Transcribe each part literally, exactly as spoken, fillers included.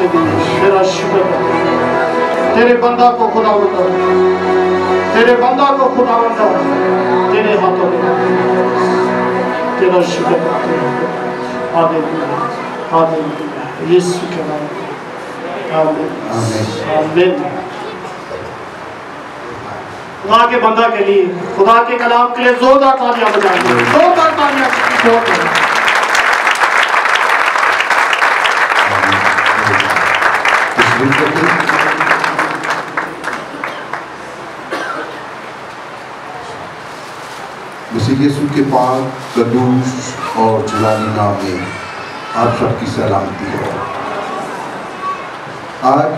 تیرا شکر ہے، تیرے بندہ کو خداوند تیرے بندہ کو خداوند تیرے ہاتھوں میں تیرا شکر ہے۔ ہاللیلویا ہاللیلویا یسوع کے نام میں آمین آمین۔ خدا کے بندہ کے لیے، خدا کے کلام کے لیے زوردار تالیاں بجائیں گے، زوردار تالیاں بجائیں گے۔ مسیح یسوع کے پاک قدوس اور جلالی نام میں آپ سب کی سلامتی ہو۔ آج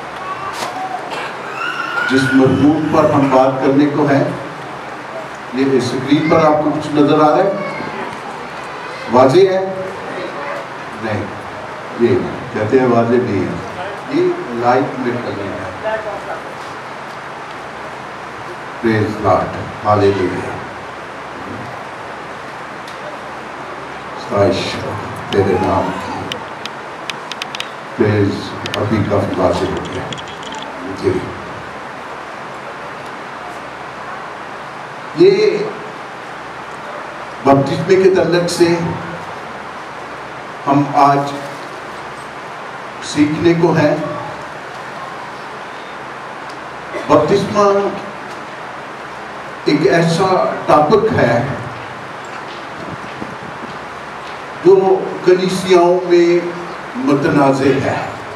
جس مضمون پر ہم بات کرنے کو ہے، یہ اسکرین پر آپ کو کچھ نظر آ رہا ہے؟ واضح ہے؟ نہیں، یہ کہتے ہیں واضح نہیں ہے، یہ لائٹ میں کرنا ہے۔ پریز گاڈ، ہاللیلویا، ستائش تیرے نام کی۔ پریز ابھی کافی واضح ہو گیا جی۔ یہ بپتسمے کے تعلق سے ہم آج سیکھنے کو ہے۔ بپتسمہ ایک ایسا ٹاپک ہے جو کلیسیاؤں میں متنازع ہے۔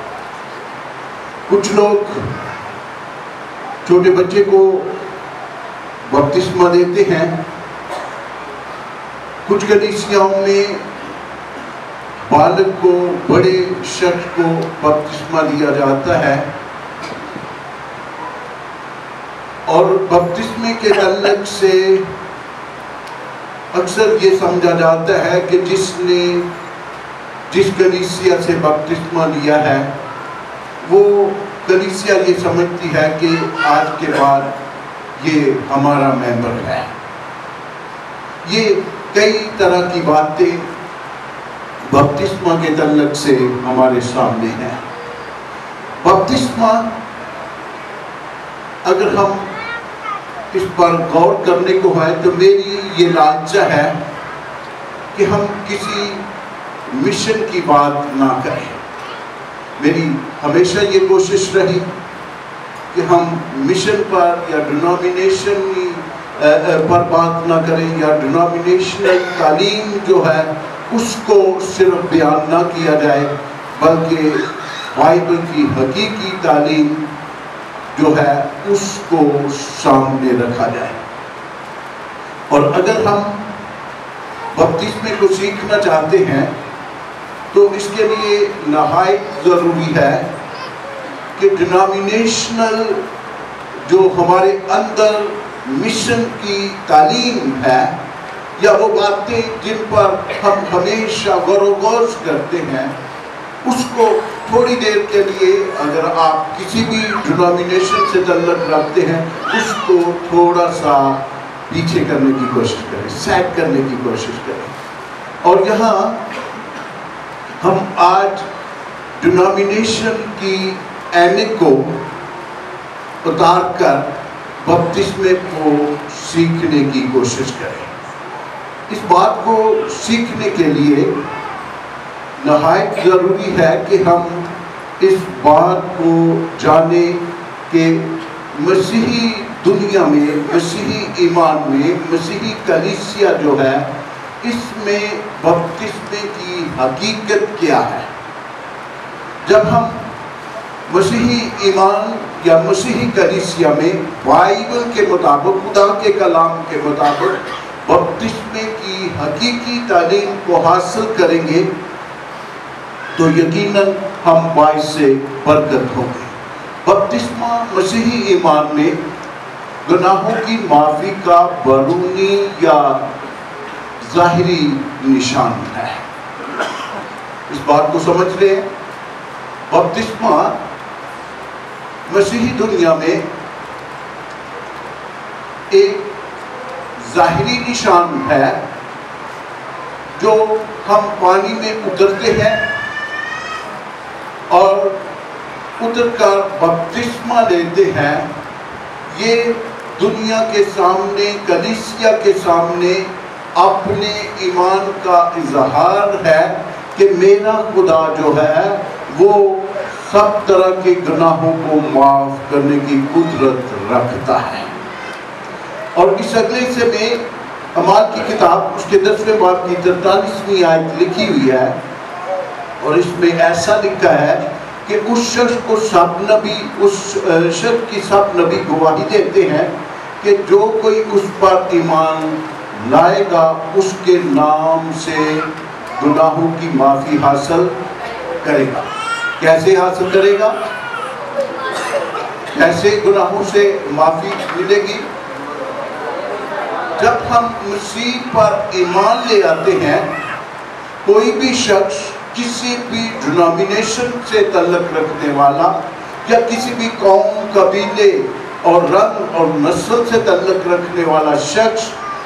کچھ لوگ چھوٹے بچے کو بپتسمہ دیتے ہیں، کچھ کلیسیاؤں میں بالغ کو، بڑے شخص کو بپتسمہ دیا جاتا ہے، اور بپتسمے کے تعلق سے اکثر یہ سمجھا جاتا ہے کہ جس نے جس کلیسیا سے بپتسمہ لیا ہے وہ کلیسیا یہ سمجھتی ہے کہ آج کے بعد یہ ہمارا ممبر ہے۔ یہ کئی طرح کی باتیں بپتسمہ کے تعلق سے ہمارے سامنے ہیں۔ بپتسمہ اگر ہم اس پر غور کرنے کو ہے تو میری یہ لالچا ہے کہ ہم کسی مشن کی بات نہ کریں۔ میری ہمیشہ یہ کوشش رہی کہ ہم مشن پر یا ڈینومینیشن پر بات نہ کریں، یا ڈینومینیشنل تعلیم جو ہے اس کو صرف بیان نہ کیا جائے، بلکہ بائبل کی حقیقی تعلیم جو ہے اس کو سامنے رکھا جائے۔ اور اگر ہم بپتسمے کو سیکھنا چاہتے ہیں تو اس کے لیے نہایت ضروری ہے کہ ڈینومینیشنل جو ہمارے اندر مشن کی تعلیم ہے، یا وہ باتیں جن پر ہم ہمیشہ غور و خوض کرتے ہیں، اس کو تھوڑی دیر کے لیے اگر آپ کسی بھی ڈینومینیشن سے تعلق رکھتے ہیں اس کو تھوڑا سا پیچھے کرنے کی کوشش کریں، سیٹ کرنے کی کوشش کریں۔ اور یہاں ہم آج ڈینومینیشن کی اینک کو اتار کر بپتسمے کو سیکھنے کی کوشش کریں۔ اس بات کو سیکھنے کے لیے نہایت ضروری ہے کہ ہم اس بات کو جانیں کہ مسیحی دنیا میں، مسیحی ایمان میں، مسیحی کلیسیا جو ہے اس میں بپتسمے کی حقیقت کیا ہے۔ جب ہم مسیحی ایمان یا مسیحی کلیسیا میں بائبل کے مطابق، خدا کے کلام کے مطابق بپتسمے کی حقیقی تعلیم کو حاصل کریں گے تو یقیناً ہم باعث برکت ہوں گے۔ بپتسمہ مسیحی ایمان میں گناہوں کی معافی کا بیرونی یا ظاہری نشان ہے۔ اس بات کو سمجھ رہے ہیں؟ بپتسمہ مسیحی دنیا میں ایک ظاہری نشان ہے جو ہم پانی میں اترتے ہیں اور اتر کر بپتسمہ لیتے ہیں، یہ دنیا کے سامنے، کلیسیا کے سامنے اپنے ایمان کا اظہار ہے کہ میرا خدا جو ہے وہ سب طرح کے گناہوں کو معاف کرنے کی قدرت رکھتا ہے۔ اور اس اگلے حصے میں اعمال کی کتاب اس کے دسویں باب کی تینتالیسویں آیت لکھی ہوئی ہے، اور اس میں ایسا لکھا ہے کہ اس شخص کو سب نبی اس شخص کی سب نبی گواہی دیتے ہیں کہ جو کوئی اس پر ایمان لائے گا اس کے نام سے گناہوں کی معافی حاصل کرے گا۔ کیسے حاصل کرے گا؟ کیسے گناہوں سے معافی ملے گی؟ جب ہم مسیح پر ایمان لے آتے ہیں، کوئی بھی شخص کسی بھی ڈینومینیشن سے تعلق رکھنے والا یا کسی بھی قوم، قبیلے اور رنگ اور نسل سے تعلق رکھنے والا شخص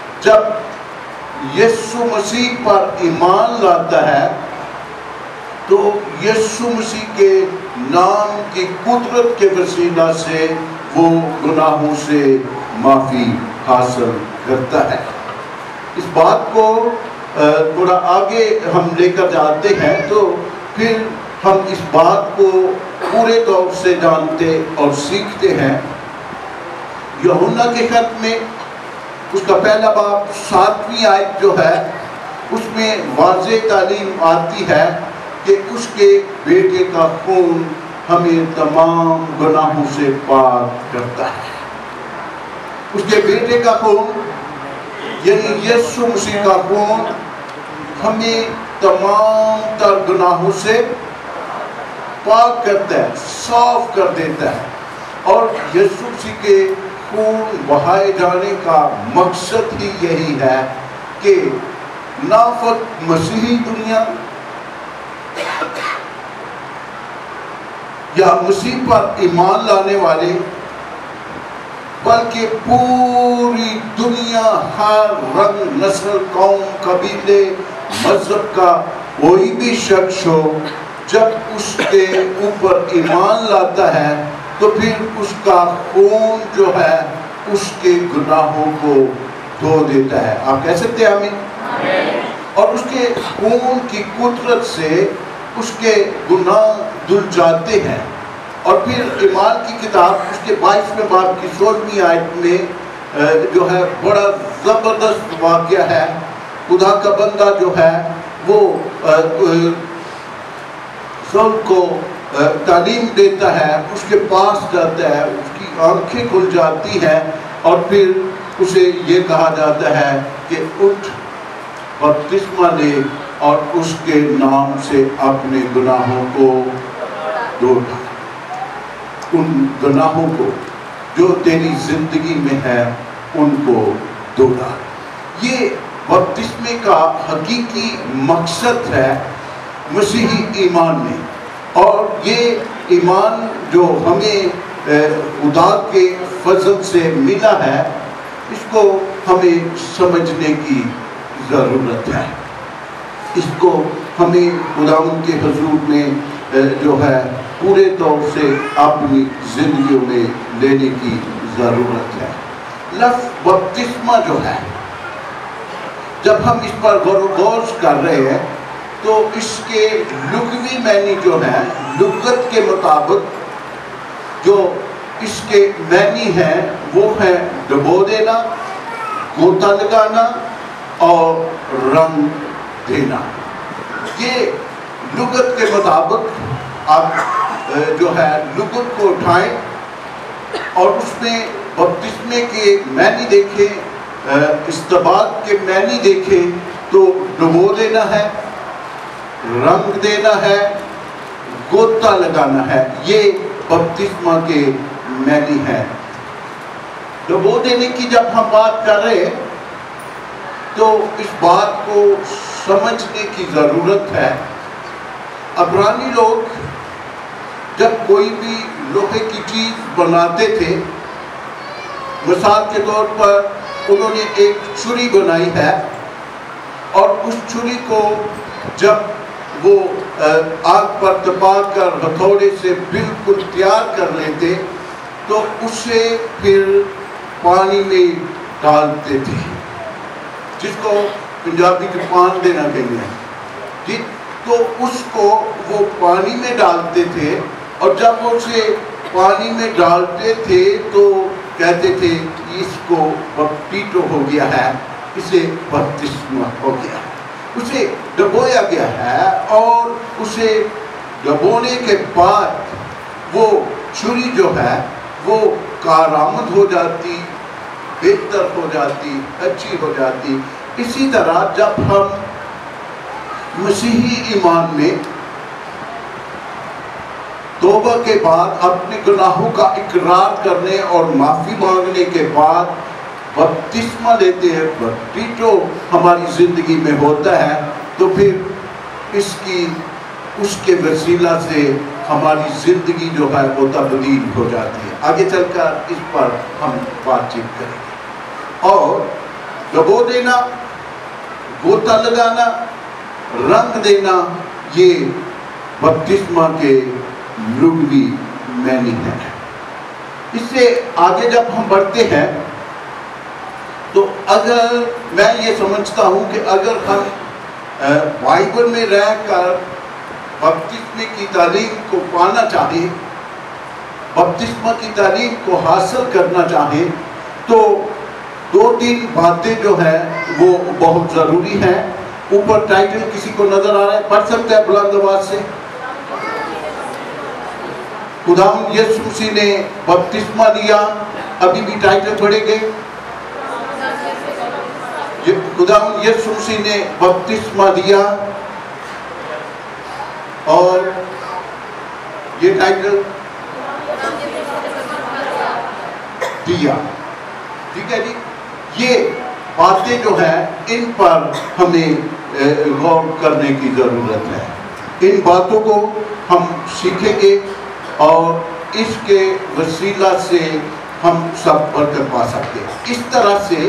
جب یسوع مسیح پر ایمان لاتا ہے تو یسوع مسیح کے نام کی قدرت کے وسیلہ سے وہ گناہوں سے معافی حاصل کرتا ہے۔ اس بات کو تھوڑا آگے ہم لے کر جاتے ہیں تو پھر ہم اس بات کو پورے طور سے جانتے اور سیکھتے ہیں۔ یوحنا کے خط میں اس کا پہلا باب ساتویں آیت جو ہے اس میں واضح تعلیم آتی ہے کہ اس کے بیٹے کا خون ہمیں تمام گناہوں سے پاک کرتا ہے۔ اس کے بیٹے کا خون یعنی یسوع مسیح کا خون ہمیں تمام تر گناہوں سے پاک کرتا ہے، صاف کر دیتا ہے۔ اور یسوع مسیح کے خون بہائے جانے کا مقصد ہی یہی ہے کہ نافق مسیحی دنیا یا مسیح پر ایمان لانے والے بلکہ پوری دنیا، ہر رنگ، نسل، قوم، قبیلے، مذہب کا کوئی بھی شخص ہو، جب اس کے اوپر ایمان لاتا ہے تو پھر اس کا خون جو ہے اس کے گناہوں کو دھو دیتا ہے۔ آپ کہہ سکتے ہیں آمین؟ اور اس کے خون کی قدرت سے اس کے گناہ دھل جاتے ہیں۔ اور پھر اعمال کی کتاب اس کے بائیسویں باب کی سولہویں آیت میں جو ہے بڑا زبردست واقعہ ہے۔ خدا کا بندہ جو ہے وہ سول کو تعلیم دیتا ہے، اس کے پاس جاتا ہے، اس کی آنکھیں کھل جاتی ہیں اور پھر اسے یہ کہا جاتا ہے کہ اٹھ بپتسمہ لے اور اس کے نام سے اپنے گناہوں کو دھو ڈال۔ ان گناہوں کو جو تیری زندگی میں ہے ان کو دھو ڈال۔ یہ بپتسمے کا حقیقی مقصد ہے مسیحی ایمان میں، اور یہ ایمان جو ہمیں خدا کے فضل سے ملا ہے اس کو ہمیں سمجھنے کی ضرورت ہے۔ اس کو ہمیں خداوند کے حضور میں جو ہے پورے طور سے اپنی زندگیوں میں لینے کی ضرورت ہے۔ لفظ بپتسمہ جو ہے، جب ہم اس پر غور و خوض کر رہے ہیں تو اس کے لغوی معنی جو ہے، لغت کے مطابق جو اس کے معنی ہیں وہ ہے ڈبو دینا، گوتا لگانا اور رنگ دینا۔ یہ لغت کے مطابق آپ جو ہے لغت کو اٹھائیں اور اس میں بپتسمے کے معنی دیکھیں، استباد کے معنی دیکھیں تو ڈبو دینا ہے، رنگ دینا ہے، گوتا لگانا ہے۔ یہ بپتسمہ کے معنی ہے۔ ڈبو دینے کی جب ہم بات کر رہے ہیں تو اس بات کو سمجھنے کی ضرورت ہے۔ عبرانی لوگ جب کوئی بھی لوہے کی چیز بناتے تھے، مثال کے طور پر انہوں نے ایک چھری بنائی ہے اور اس چھری کو جب وہ آگ پر تپا کر ہتھوڑے سے بالکل تیار کر لیتے تو اسے پھر پانی میں ڈالتے تھے، جس کو پنجابی کے پان دینا کہتے ہیں جی، تو اس کو وہ پانی میں ڈالتے تھے، اور جب اسے پانی میں ڈالتے تھے تو کہتے تھے اس کو بپتیسمہ ہو گیا ہے، اسے بپتسمہ ہو گیا، اسے ڈبویا گیا ہے، اور اسے ڈبونے کے بعد وہ چھری جو ہے وہ کارآمد ہو جاتی، بہتر ہو جاتی، اچھی ہو جاتی۔ اسی طرح جب ہم مسیحی ایمان میں توبہ کے بعد اپنے گناہوں کا اقرار کرنے اور معافی مانگنے کے بعد بپتسمہ لیتے ہیں، بپتیسمہ ہماری زندگی میں ہوتا ہے، تو پھر اس کی اس کے وسیلہ سے ہماری زندگی جو ہے وہ تبدیل ہو جاتی ہے۔ آگے چل کر اس پر ہم بات چیت کریں گے۔ اور ڈبو دینا، گوتا لگانا، رنگ دینا، یہ بپتسمہ کے لغوی معنی ہے۔ اس سے آگے جب ہم بڑھتے ہیں تو اگر میں یہ سمجھتا ہوں کہ اگر ہم بائبل میں رہ کر بپتسمے کی تعلیم کو پانا چاہیں، بپتسمہ کی تعلیم کو حاصل کرنا چاہیں، تو دو تین باتیں جو ہیں وہ بہت ضروری ہیں۔ اوپر ٹائٹل کسی کو نظر آ رہا ہے؟ پڑھ سکتا ہے بلند آواز سے؟ خداوند یسوع مسیح نے بپتسمہ لیا، ابھی بھی ٹائٹل پڑھیں گے؟ خداوند یسوع مسیح نے بپتسمہ دیا، اور یہ ٹائٹل دیا، ٹھیک ہے جی۔ یہ باتیں جو ہیں ان پر ہمیں غور کرنے کی ضرورت ہے۔ ان باتوں کو ہم سیکھیں گے اور اس کے وسیلہ سے ہم سب برکت پا سکتے ہیں۔ اس طرح سے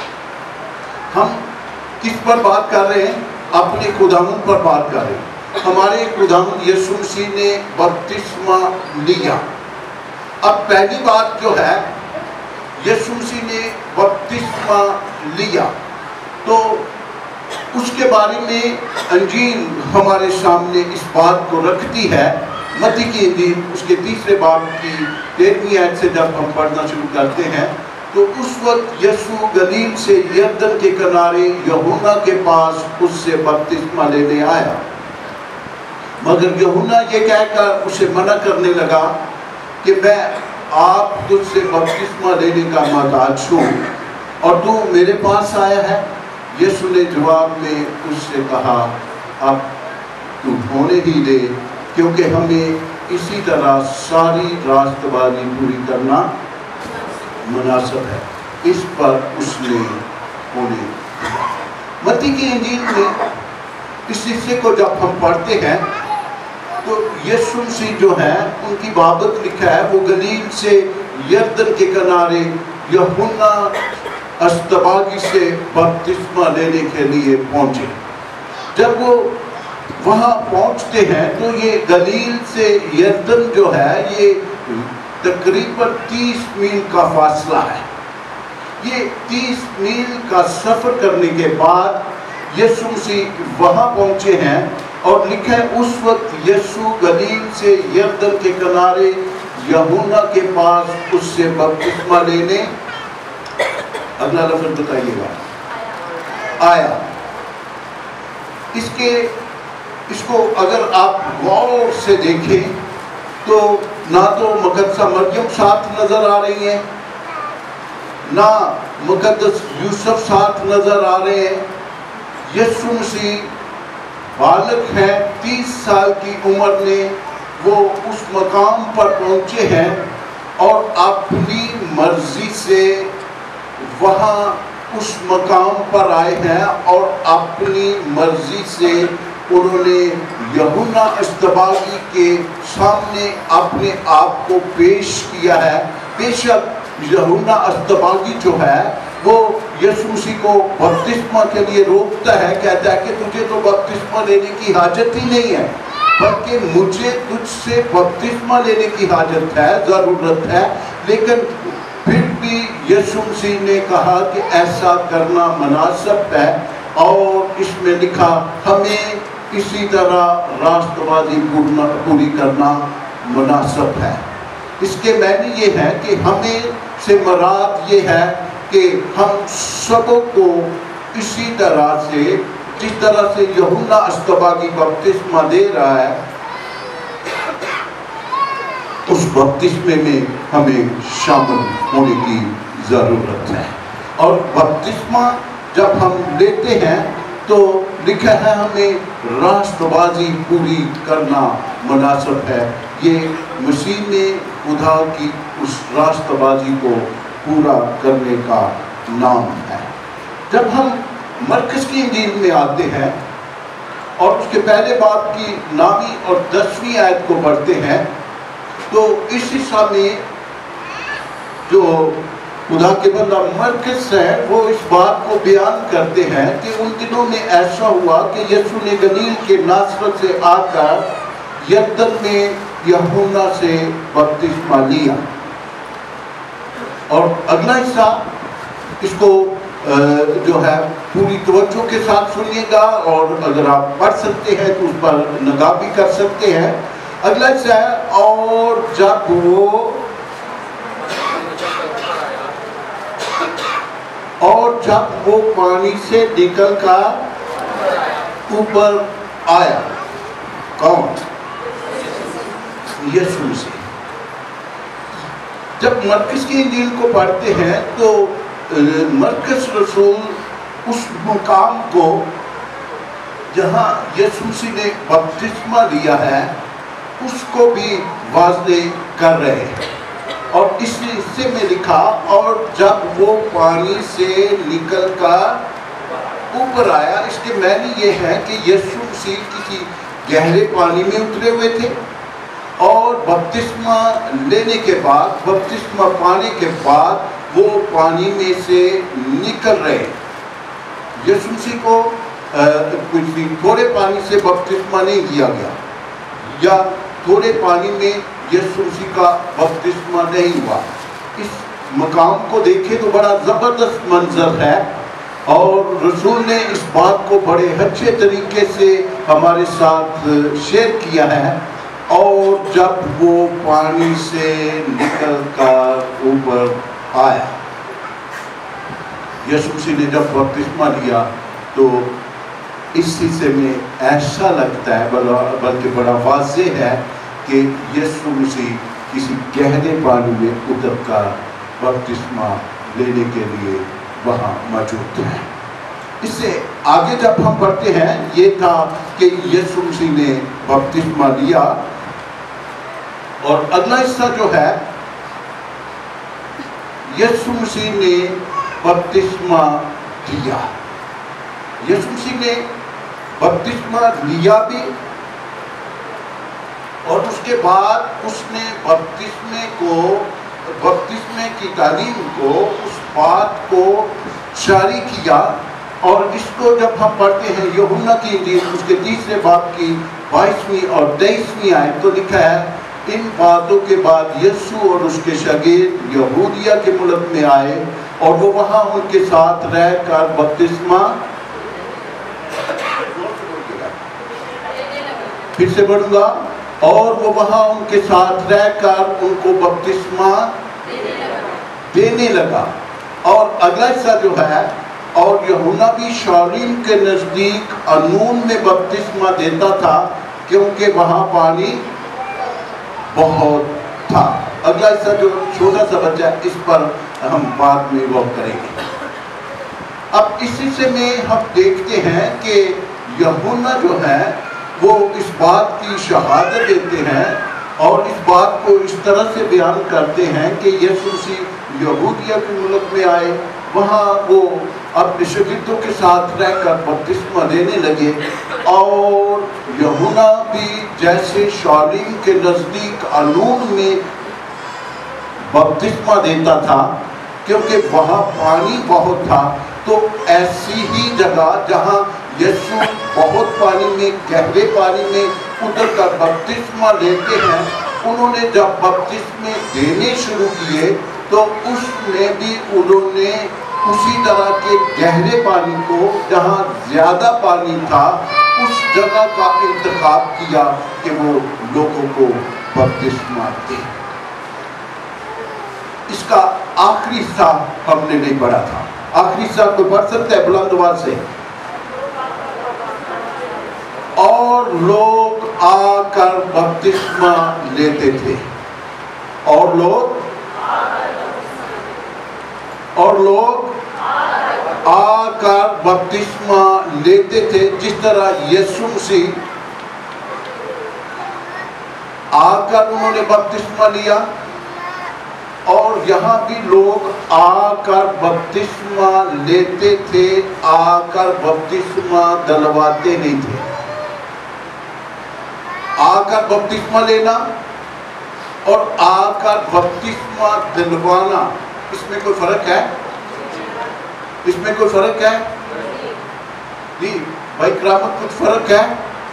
ہم کس پر بات کر رہے ہیں؟ اپنے خداوند پر بات کر رہے ہیں۔ ہمارے خداوند یسوع مسیح نے بپتسمہ لیا۔ اب پہلی بات جو ہے، یسوع مسیح نے بپتسمہ لیا، تو اس کے بارے میں انجیل ہمارے سامنے اس بات کو رکھتی ہے۔ متی کی انجیل اس کے تیسرے باب کی تیرہویں آیت سے جب ہم پڑھنا شروع کرتے ہیں تو اس وقت یسوع گلیل سے یردن کے کنارے یوحنا کے پاس اس سے بپتسمہ لینے آیا، مگر یوحنا یہ کہہ کر اسے منع کرنے لگا کہ میں آپ تجھ سے بپتسمہ لینے کا محتاج ہوں اور تو میرے پاس آیا ہے۔ یسوع نے جواب میں اس سے کہا، اب تو ہونے ہی دے، کیونکہ ہمیں اسی طرح ساری راست بازی پوری کرنا مناسب ہے۔ اس پر اس نے ہونے دیا۔ متی کی انجیل میں اس حصے کو جب ہم پڑھتے ہیں تو یسوع مسیح جو ہے ان کی بابت لکھا ہے، وہ گلیل سے یردن کے کنارے یوحنا اصطباغی سے بپتسمہ لینے کے لیے پہنچے۔ جب وہ وہاں پہنچتے ہیں تو یہ گلیل سے یردن جو ہے یہ تقریباً تیس میل کا فاصلہ ہے۔ یہ تیس میل کا سفر کرنے کے بعد یسوع مسیح وہاں پہنچے ہیں، اور لکھا ہے اس وقت یسوع گلیل سے یردن کے کنارے یوحنا کے پاس اس سے بپتسمہ لینے، اگلا لفظ بتائیے گا، آیا۔ اس کے اس کو اگر آپ غور سے دیکھیں تو نہ تو مقدسہ مریم ساتھ نظر آ رہی ہیں، نہ مقدس یوسف ساتھ نظر آ رہے ہیں۔ یسوع مسیح بالغ ہے، تیس سال کی عمر میں وہ اس مقام پر پہنچے ہیں اور اپنی مرضی سے وہاں اس مقام پر آئے ہیں، اور اپنی مرضی سے انہوں نے یوحنا اصطباغی کے سامنے اپنے آپ کو پیش کیا ہے۔ بے شک یوحنا اصطباغی جو ہے وہ یسوع مسیح کو بپتسمہ کے لیے روکتا ہے، کہتا ہے کہ تجھے تو بپتسمہ لینے کی حاجت ہی نہیں ہے، بلکہ مجھے تجھ سے بپتسمہ لینے کی حاجت ہے، ضرورت ہے. لیکن پھر بھی یسوع مسیح نے کہا کہ ایسا کرنا مناسب ہے، اور اس میں لکھا ہمیں اسی طرح راست بازی پوری کرنا مناسب ہے. اس کے معنی یہ ہے کہ ہمیں سے مراد یہ ہے کہ ہم سبوں کو اسی طرح سے، جس طرح سے یوحنا اصطباغی بپتسمہ دے رہا ہے، اس بپتسمے میں ہمیں شامل ہونے کی ضرورت ہے. اور بپتسمہ جب ہم لیتے ہیں تو لکھا ہے ہمیں راست بازی پوری کرنا مناسب ہے. یہ مسیح نے خدا کی اس راست بازی کو پورا کرنے کا نام ہے. جب ہم مرکز کی انجیل میں آتے ہیں اور اس کے پہلے باب کی نویں اور دسویں آیت کو پڑھتے ہیں تو اس حصہ میں جو خدا کے بندہ مرکز ہے وہ اس بات کو بیان کرتے ہیں کہ ان دنوں میں ایسا ہوا کہ یسوع نے گلیل کے ناصرت سے آ کر یردن میں یوحنا سے بپتسمہ لیا. اور اگلا حصہ اس کو جو ہے پوری توجہ کے ساتھ سنیے گا، اور اگر آپ پڑھ سکتے ہیں تو اس پر نگاہ بھی کر سکتے ہیں. اگلا حصہ ہے اور جب وہ اور جب وہ پانی سے نکل کر اوپر آیا. کون؟ یسوع سے. جب مرکز کی انجیل کو پڑھتے ہیں تو مرکز رسول اس مقام کو جہاں یسوع مسیح نے بپتسمہ لیا ہے اس کو بھی واضح کر رہے ہیں. اور اس حصے میں لکھا اور جب وہ پانی سے نکل کر اوپر آیا. اس کے معنی یہ ہے کہ یسوع مسیح کسی گہرے پانی میں اترے ہوئے تھے اور بپتسمہ لینے کے بعد، بپتسمہ پانے کے بعد وہ پانی میں سے نکل رہے. یسوع مسیح کو کچھ تھوڑے پانی سے بپتسمہ نہیں دیا گیا، یا تھوڑے پانی میں یسوع مسیح کا بپتسمہ نہیں ہوا. اس مقام کو دیکھیں تو بڑا زبردست منظر ہے، اور رسول نے اس بات کو بڑے اچھے طریقے سے ہمارے ساتھ شیئر کیا ہے. اور جب وہ پانی سے نکل کر اوپر آیا، یسوع مسیح نے جب بپتسمہ لیا تو اس حصے میں ایسا لگتا ہے بلکہ بڑا واضح ہے کہ یسوع مسیح کسی گہرے پانی میں اتر کر بپتسمہ لینے کے لیے وہاں موجود ہے. اس سے آگے جب ہم پڑھتے ہیں یہ تھا کہ یسوع مسیح نے بپتسمہ لیا، اور اگلا حصہ جو ہے یسوع مسیح نے بپتسمہ دیا. یسوع مسیح نے بپتسمہ لیا بھی، اور اس کے بعد اس نے بپتسمے کو، بپتسمے کی تعلیم کو، اس بات کو جاری کیا. اور اس کو جب ہم پڑھتے ہیں یوحنا کی انجیل اس کے تیسرے باب کی بائیسویں اور تیئیسویں آیت تو لکھا ہے ان باتوں کے بعد یسوع اور اس کے شاگرد یہودیہ کے ملک میں آئے اور وہ وہاں ان کے ساتھ رہ کر بپتسمہ، پھر سے پڑھوں گا، اور وہ وہاں ان کے ساتھ رہ کر ان کو بپتسمہ دینے لگا. اور اگلا حصہ جو ہے اور یوحنا بھی شالیم کے نزدیک انون میں بپتسمہ دیتا تھا کیونکہ وہاں پانی بہت تھا. اگلا حصہ جو چھوٹا سا بچہ ہے اس پر ہم بعد میں غور کریں گے. اب اس حصے میں ہم دیکھتے ہیں کہ یوحنا جو ہے وہ اس بات کی شہادت دیتے ہیں اور اس بات کو اس طرح سے بیان کرتے ہیں کہ یسوع مسیح یہودیہ کے ملک میں آئے، وہاں وہ اپنے شاگردوں کے ساتھ رہ کر بپتسمہ دینے لگے. اور یوحنا بھی جیسے شالیم کے نزدیک انون میں بپتسمہ دیتا تھا کیونکہ وہاں پانی بہت تھا، تو ایسی ہی جگہ جہاں یسوع بہت پانی میں، گہرے پانی میں ادھر کا بپتسمہ لیتے ہیں، انہوں نے جب بپتسمے دینے شروع کیے تو اس میں بھی انہوں نے اسی طرح کے گہرے پانی کو، جہاں زیادہ پانی تھا اس جگہ کا انتخاب کیا کہ وہ لوگوں کو بپتسمہ دے۔ اس کا آخری حصہ ہم نے نہیں پڑھا تھا، آخری حصہ کو پڑھ سکتا ہے بلند آواز سے؟ اور لوگ آ کر بپتسمہ لیتے تھے، اور لوگ اور لوگ آ کر بپتسمہ لیتے تھے، جس طرح یسوع مسیح آ کر انہوں نے بپتسمہ لیا، اور یہاں بھی لوگ آ کر بپتسمہ لیتے تھے، آ کر بپتسمہ دلواتے نہیں تھے۔ آ کر بپتسمہ لینا اور آ کر بپتسمہ دلوانا، اس میں کوئی فرق ہے؟ اس میں کوئی فرق ہے؟ جی بھائی کرامت، کچھ فرق ہے؟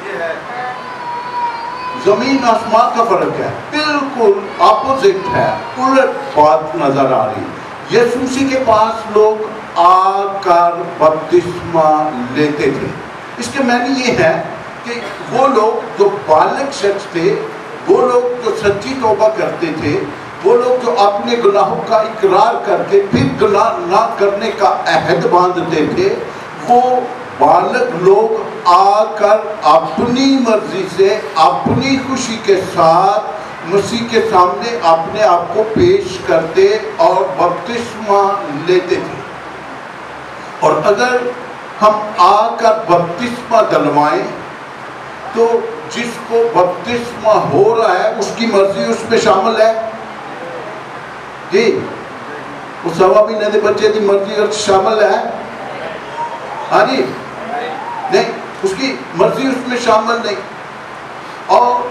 زمین آسمان کا فرق ہے، بالکل اپوزٹ ہے، الٹ بات نظر آ رہی۔ یسوع مسیح کے پاس لوگ آ کر بپتسمہ لیتے تھے، اس کے معنی یہ ہے کہ وہ لوگ جو بالغ شخص تھے، وہ لوگ جو سچی توبہ کرتے تھے، وہ لوگ جو اپنے گناہوں کا اقرار کر کے پھر گناہ نہ کرنے کا عہد باندھتے تھے، وہ بالغ لوگ آ کر اپنی مرضی سے، اپنی خوشی کے ساتھ مسیح کے سامنے اپنے آپ کو پیش کرتے اور بپتسمہ لیتے تھے۔ اور اگر ہم آ کر بپتسمہ دلوائیں تو جس کو بپتسمہ ہو رہا ہے اس کی مرضی اس میں شامل ہے؟ جی وہ سوا مہینے دے بچے کی مرضی شامل ہے؟ ہاں جی نہیں، اس کی مرضی اس میں شامل نہیں۔ اور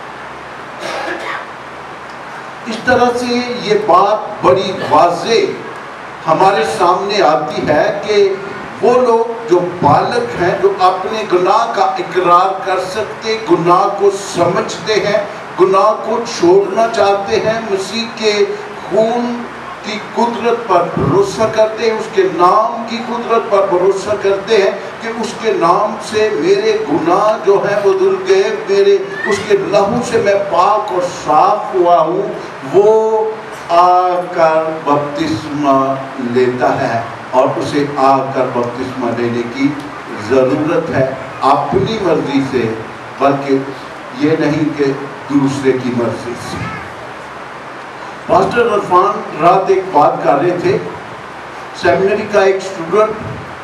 اس طرح سے یہ بات بڑی واضح ہمارے سامنے آتی ہے کہ وہ لوگ جو بالغ ہیں، جو اپنے گناہ کا اقرار کر سکتے، گناہ کو سمجھتے ہیں، گناہ کو چھوڑنا چاہتے ہیں، مسیح کے خون کی قدرت پر بھروسہ کرتے ہیں، اس کے نام کی قدرت پر بھروسہ کرتے ہیں کہ اس کے نام سے میرے گناہ جو ہیں وہ دھل گئے، میرے اس کے لہو سے میں پاک اور صاف ہوا ہوں، وہ آ کر بپتسمہ لیتا ہے، اور اسے آ کر بپتسمہ لینے کی ضرورت ہے، اپنی مرضی سے، بلکہ یہ نہیں کہ دوسرے کی مرضی سے۔ پاسٹر عرفان رات ایک بات کر رہے تھے، سیمنری کا ایک اسٹوڈنٹ،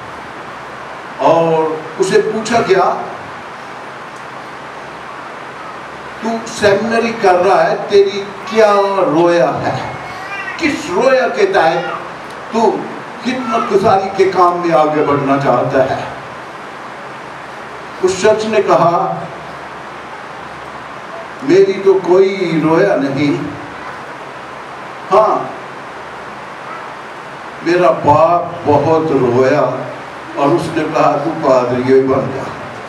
اور اسے پوچھا گیا تو سیمنری کر رہا ہے، تیری کیا رویا ہے، کس رویا کے تحت تو خدمت گزاری کے کام میں آگے بڑھنا چاہتا ہے؟ اس شخص نے کہا میری تو کوئی رویا نہیں، ہاں میرا باپ بہت رویا اور اس نے کہا تو پادری بن جا۔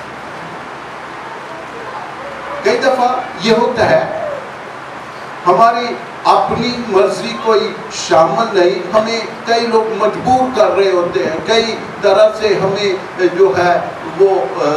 کئی دفعہ یہ ہوتا ہے، ہماری اپنی مرضی کوئی شامل نہیں، ہمیں کئی لوگ مجبور کر رہے ہوتے ہیں، کئی طرح سے ہمیں جو ہے وہ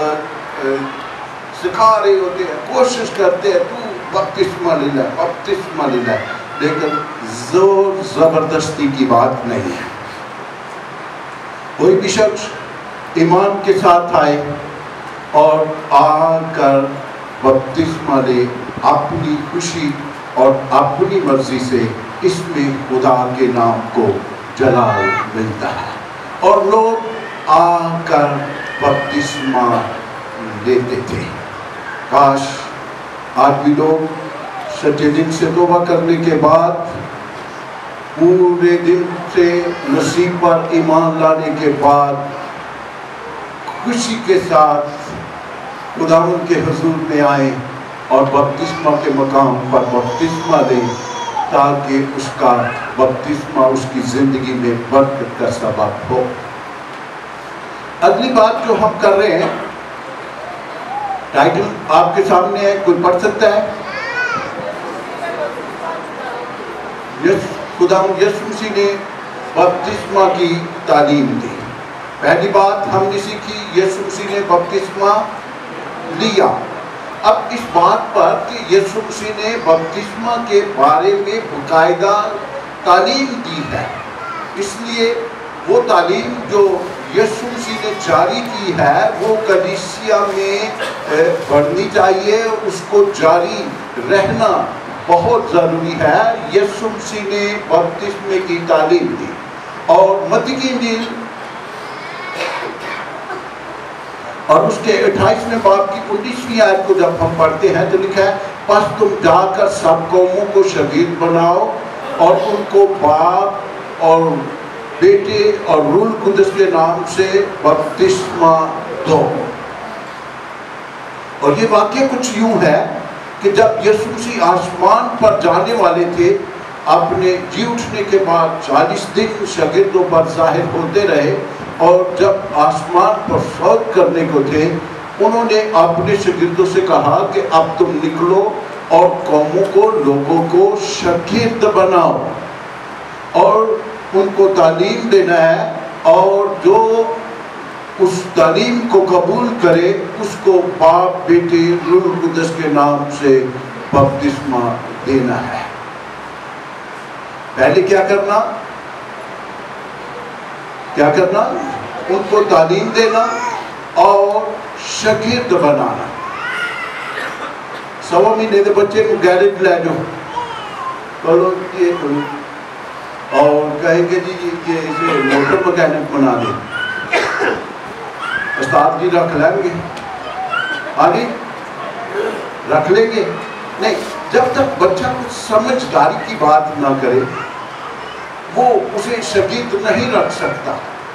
سکھا رہے ہوتے ہیں، کوشش کرتے ہیں تو بپتسمہ لے لے بپتسمہ لے لے، لیکن زور زبردستی کی بات نہیں ہے۔ کوئی بھی شخص ایمان کے ساتھ آئے اور آ کر بپتسمہ لے، اپنی خوشی اور اپنی مرضی سے، اس میں خدا کے نام کو جلال ملتا ہے، اور لوگ آ کر بپتسمہ لیتے تھے۔ کاش آج بھی لوگ سچے دن سے توبہ کرنے کے بعد، پورے دن سے مسیح پر ایمان لانے کے بعد، خوشی کے ساتھ خداوند کے حضور میں آئیں اور بپتسمہ کے مقام پر بپتسمہ دیں، تاکہ اس کا بپتسمہ اس کی زندگی میں برکت کا سبب ہو۔ اگلی بات جو ہم کر رہے ہیں، ٹائٹل آپ کے سامنے ہے, کوئی پڑھ سکتا ہے؟ یس خدا یسوع مسیح نے بپتسمہ کی تعلیم دی. پہلی بات ہم نے سیکھی, یسوع مسیح نے بپتسمہ لیا. اب اس بات پر کہ یسوع مسیح نے بپتسمہ کے بارے میں باقاعدہ تعلیم دی ہے, اس لیے وہ تعلیم جو یسوع مسیح نے جاری کی ہے وہ کلیسیا میں بڑھنی چاہیے, اس کو جاری رہنا بہت ضروری ہے. یسوع مسیح نے بپتسمے کی تعلیم دی. اور متی کی انجیل اور اس کے اٹھائیسویں باب کی انیسویں آیت کو جب ہم پڑھتے ہیں تو لکھا ہے, پس تم جا کر سب قوموں کو شاگرد بناؤ اور ان کو باپ اور بیٹے اور روح القدس کے نام سے بپتسمہ دو. اور یہ واقعہ کچھ یوں ہے کہ جب یسوع مسیح آسمان پر جانے والے تھے, اپنے جی اٹھنے کے بعد چالیس دن شاگردوں پر ظاہر ہوتے رہے, اور جب آسمان پر فوت کرنے کو تھے انہوں نے اپنے شاگردوں سے کہا کہ اب تم نکلو اور قوموں کو, لوگوں کو شاگرد بناؤ اور ان کو تعلیم دینا ہے, اور جو اس تعلیم کو قبول کرے اس کو باپ بیٹے روح القدس کے نام سے بپتسمہ دینا ہے. پہلے کیا کرنا کیا کرنا ان کو تعلیم دینا اور شاگرد بنانا. سوا مہینے کے بچے کو گیرج لے جاؤ, بولو یہ کرو, اور کہیں گے جی یہ اسے موٹر مکینک بنا دیں, استاد جی رکھ لیں گے, آگے رکھ لیں گے نہیں. جب تک بچہ کچھ سمجھداری کی بات نہ کرے وہ اسے شاگرد نہیں رکھ سکتا.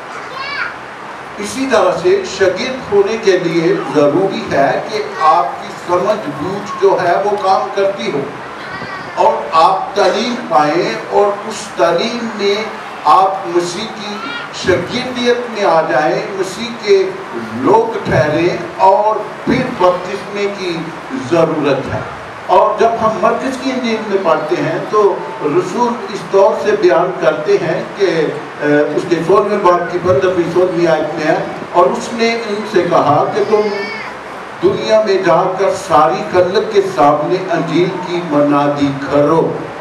اسی طرح سے شاگرد ہونے کے لیے ضروری ہے کہ آپ کی سمجھ بوجھ جو ہے وہ کام کرتی ہو, اور آپ تعلیم پائیں, اور اس تعلیم میں آپ مسیح کی شاگردیت میں آ جائیں, مسیح کے لوگ ٹھہریں, اور پھر بپتسمے کی ضرورت ہے. اور جب ہم مرکز کی انجیل میں پڑھتے ہیں تو رسول اس طور سے بیان کرتے ہیں کہ اس کے سولہویں باب کی پندرہویں سولہویں آیت میں ہے, اور اس نے ان سے کہا کہ تم دنیا میں جا کر ساری خلق کے سامنے انجیل کی منادی کرو.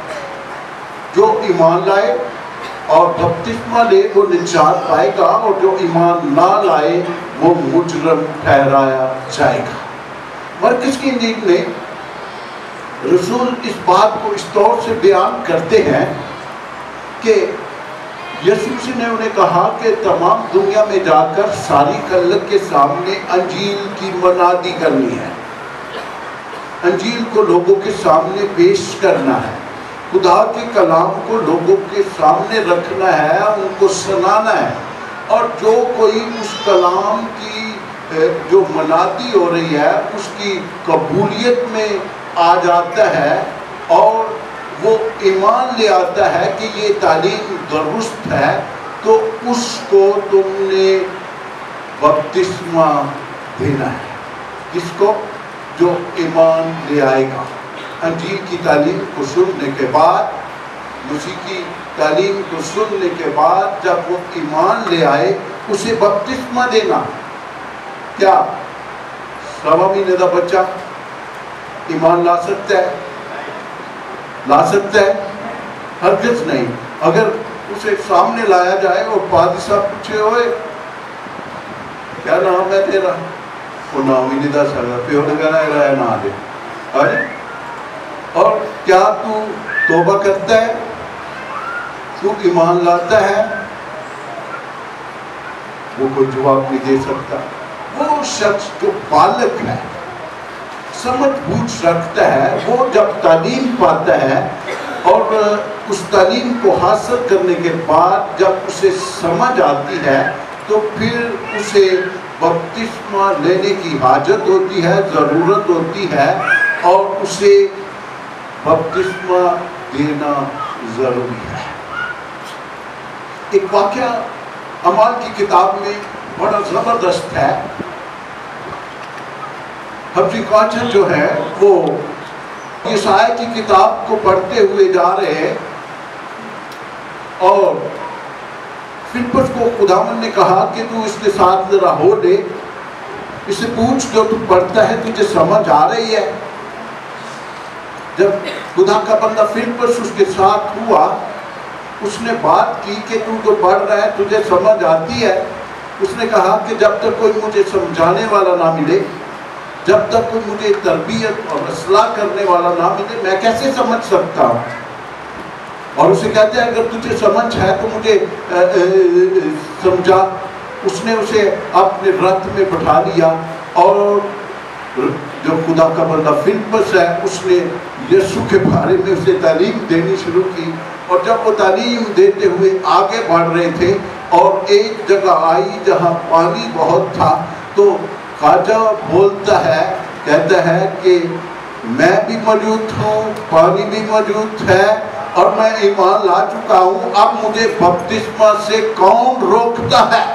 جو ایمان لائے اور بپتسمہ لے وہ نجات پائے گا, اور جو ایمان نہ لائے وہ مجرم ٹھہرایا جائے گا. مرکز کی انجیل میں رسول اس بات کو اس طور سے بیان کرتے ہیں کہ یسوع مسیح نے انہیں کہا کہ تمام دنیا میں جا کر ساری خلق کے سامنے انجیل کی منادی کرنی ہے, انجیل کو لوگوں کے سامنے پیش کرنا ہے, خدا کے کلام کو لوگوں کے سامنے رکھنا ہے, ان کو سنانا ہے. اور جو کوئی اس کلام کی جو منادی ہو رہی ہے اس کی قبولیت میں آ جاتا ہے اور وہ ایمان لے آتا ہے کہ یہ تعلیم درست ہے, تو اس کو تم نے بپتسمہ دینا ہے. کس کو؟ جو ایمان لے آئے گا. انجیل کی تعلیم کو سننے کے بعد, مسیح کی تعلیم کو سننے کے بعد جب وہ ایمان لے آئے اسے بپتسمہ دینا. کیا سوا مہینے کا بچہ ایمان لا سکتا ہے؟ لا سکتا ہے؟ ہرگز نہیں. اگر اسے سامنے لایا جائے اور پادری صاحب پوچھے ہوئے کیا نام ہے تیرا, وہ نام ہی نہیں دس سکتا, پیو نے کہنا ہے نہ دے, اور کیا تو توبہ کرتا ہے, تو ایمان لاتا ہے, وہ کوئی جواب نہیں دے سکتا. وہ شخص جو بالغ ہے, سمجھ بوجھ رکھتا ہے, وہ جب تعلیم پاتا ہے اور اس تعلیم کو حاصل کرنے کے بعد جب اسے سمجھ آتی ہے تو پھر اسے بپتسمہ لینے کی حاجت ہوتی ہے, ضرورت ہوتی ہے, اور اسے بپتسمہ دینا ضروری ہے. ایک واقعہ اعمال کی کتاب میں بڑا زبردست ہے. حفظ کاچر جو ہے وہ یسایا کی کتاب کو پڑھتے ہوئے جا رہے ہیں، اور فلپس کو خداوند نے کہا کہ تو اس کے ساتھ ذرا ہو لے، اس سے پوچھ جو تو پڑھتا ہے تجھے سمجھ آ رہی ہے؟ جب خدا کا بندہ فلپس اس کے ساتھ ہوا، اس نے بات کی کہ تو جو پڑھ رہا ہے تجھے سمجھ آتی ہے؟ اس نے کہا کہ جب تک کوئی مجھے سمجھانے والا نہ ملے، جب تک کوئی مجھے تربیت اور اصلاح کرنے والا نہ ملے، میں کیسے سمجھ سکتا ہوں؟ اور اسے کہتے ہیں اگر تجھے سمجھ ہے تو مجھے سمجھا۔ اس نے اسے اپنے رتھ میں بٹھا لیا، اور جو خدا کا بندہ فلپس ہے اس نے یسوع کے بارے میں اسے تعلیم دینی شروع کی، اور جب وہ تعلیم دیتے ہوئے آگے بڑھ رہے تھے اور ایک جگہ آئی جہاں پانی بہت تھا، تو خواجہ بولتا ہے، کہتا ہے کہ میں بھی موجود ہوں، پانی بھی موجود ہے، اور میں ایمان لا چکا ہوں، اب مجھے بپتسمہ سے کون روکتا ہے؟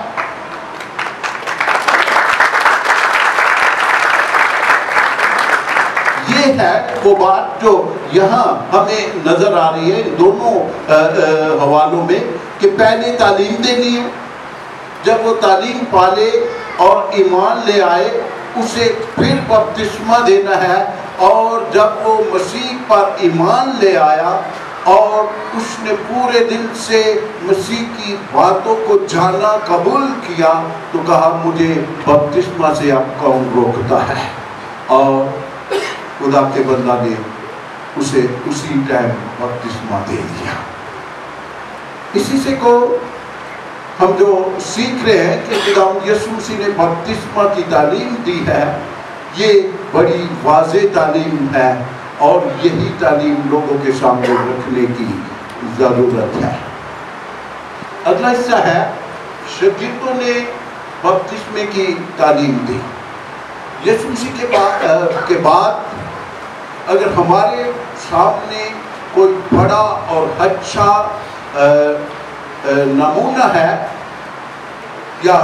یہ ہے وہ بات جو یہاں ہمیں نظر آ رہی ہے دونوں حوالوں میں، کہ پہلے تعلیم دینی ہے، جب وہ تعلیم پالے اور ایمان لے آئے اسے پھر بپتسمہ دینا ہے، اور جب وہ مسیح پر ایمان لے آیا اور اس نے پورے دل سے مسیح کی باتوں کو جانا قبول کیا، تو کہا مجھے بپتسمہ سے اب کون روکتا ہے؟ اور خدا کے بندہ نے اسے اسی ٹائم بپتسمہ دے دیا۔ اسی سے کو ہم جو سیکھ رہے ہیں کہ خداوند یسوع مسیح نے بپتسمہ کی تعلیم دی ہے، یہ بڑی واضح تعلیم ہے، اور یہی تعلیم لوگوں کے سامنے رکھنے کی ضرورت ہے۔ اگلا حصہ ہے شاگردوں نے بپتسمے کی تعلیم دی۔ یسوع مسیح کے بعد کے بعد اگر ہمارے سامنے کوئی بڑا اور اچھا نمونہ ہے یا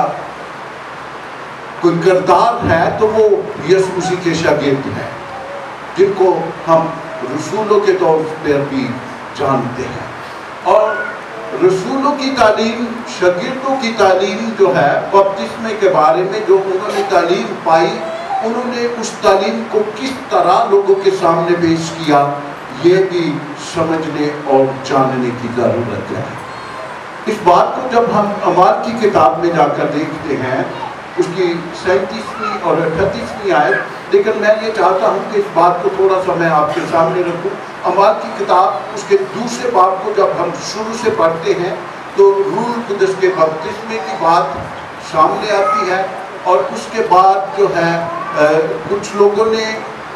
کوئی کردار ہے تو وہ یسوع مسیح کے شاگرد ہیں، جن کو ہم رسولوں کے طور پر بھی جانتے ہیں۔ اور رسولوں کی تعلیم، شاگردوں کی تعلیم جو ہے بپتسمے کے بارے میں جو انہوں نے تعلیم پائی، انہوں نے اس تعلیم کو کس طرح لوگوں کے سامنے پیش کیا، یہ بھی سمجھنے اور جاننے کی ضرورت ہے۔ اس بات کو جب ہم اعمال کی کتاب میں جا کر دیکھتے ہیں، اس کی سینتیسویں اور اٹھتیسویں آیت، لیکن میں یہ چاہتا ہوں کہ اس بات کو تھوڑا سا میں آپ کے سامنے رکھوں۔ اعمال کی کتاب اس کے دوسرے باب کو جب ہم شروع سے پڑھتے ہیں تو روح القدس کے بپتسمے کی بات سامنے آتی ہے، اور اس کے بعد جو ہے کچھ لوگوں نے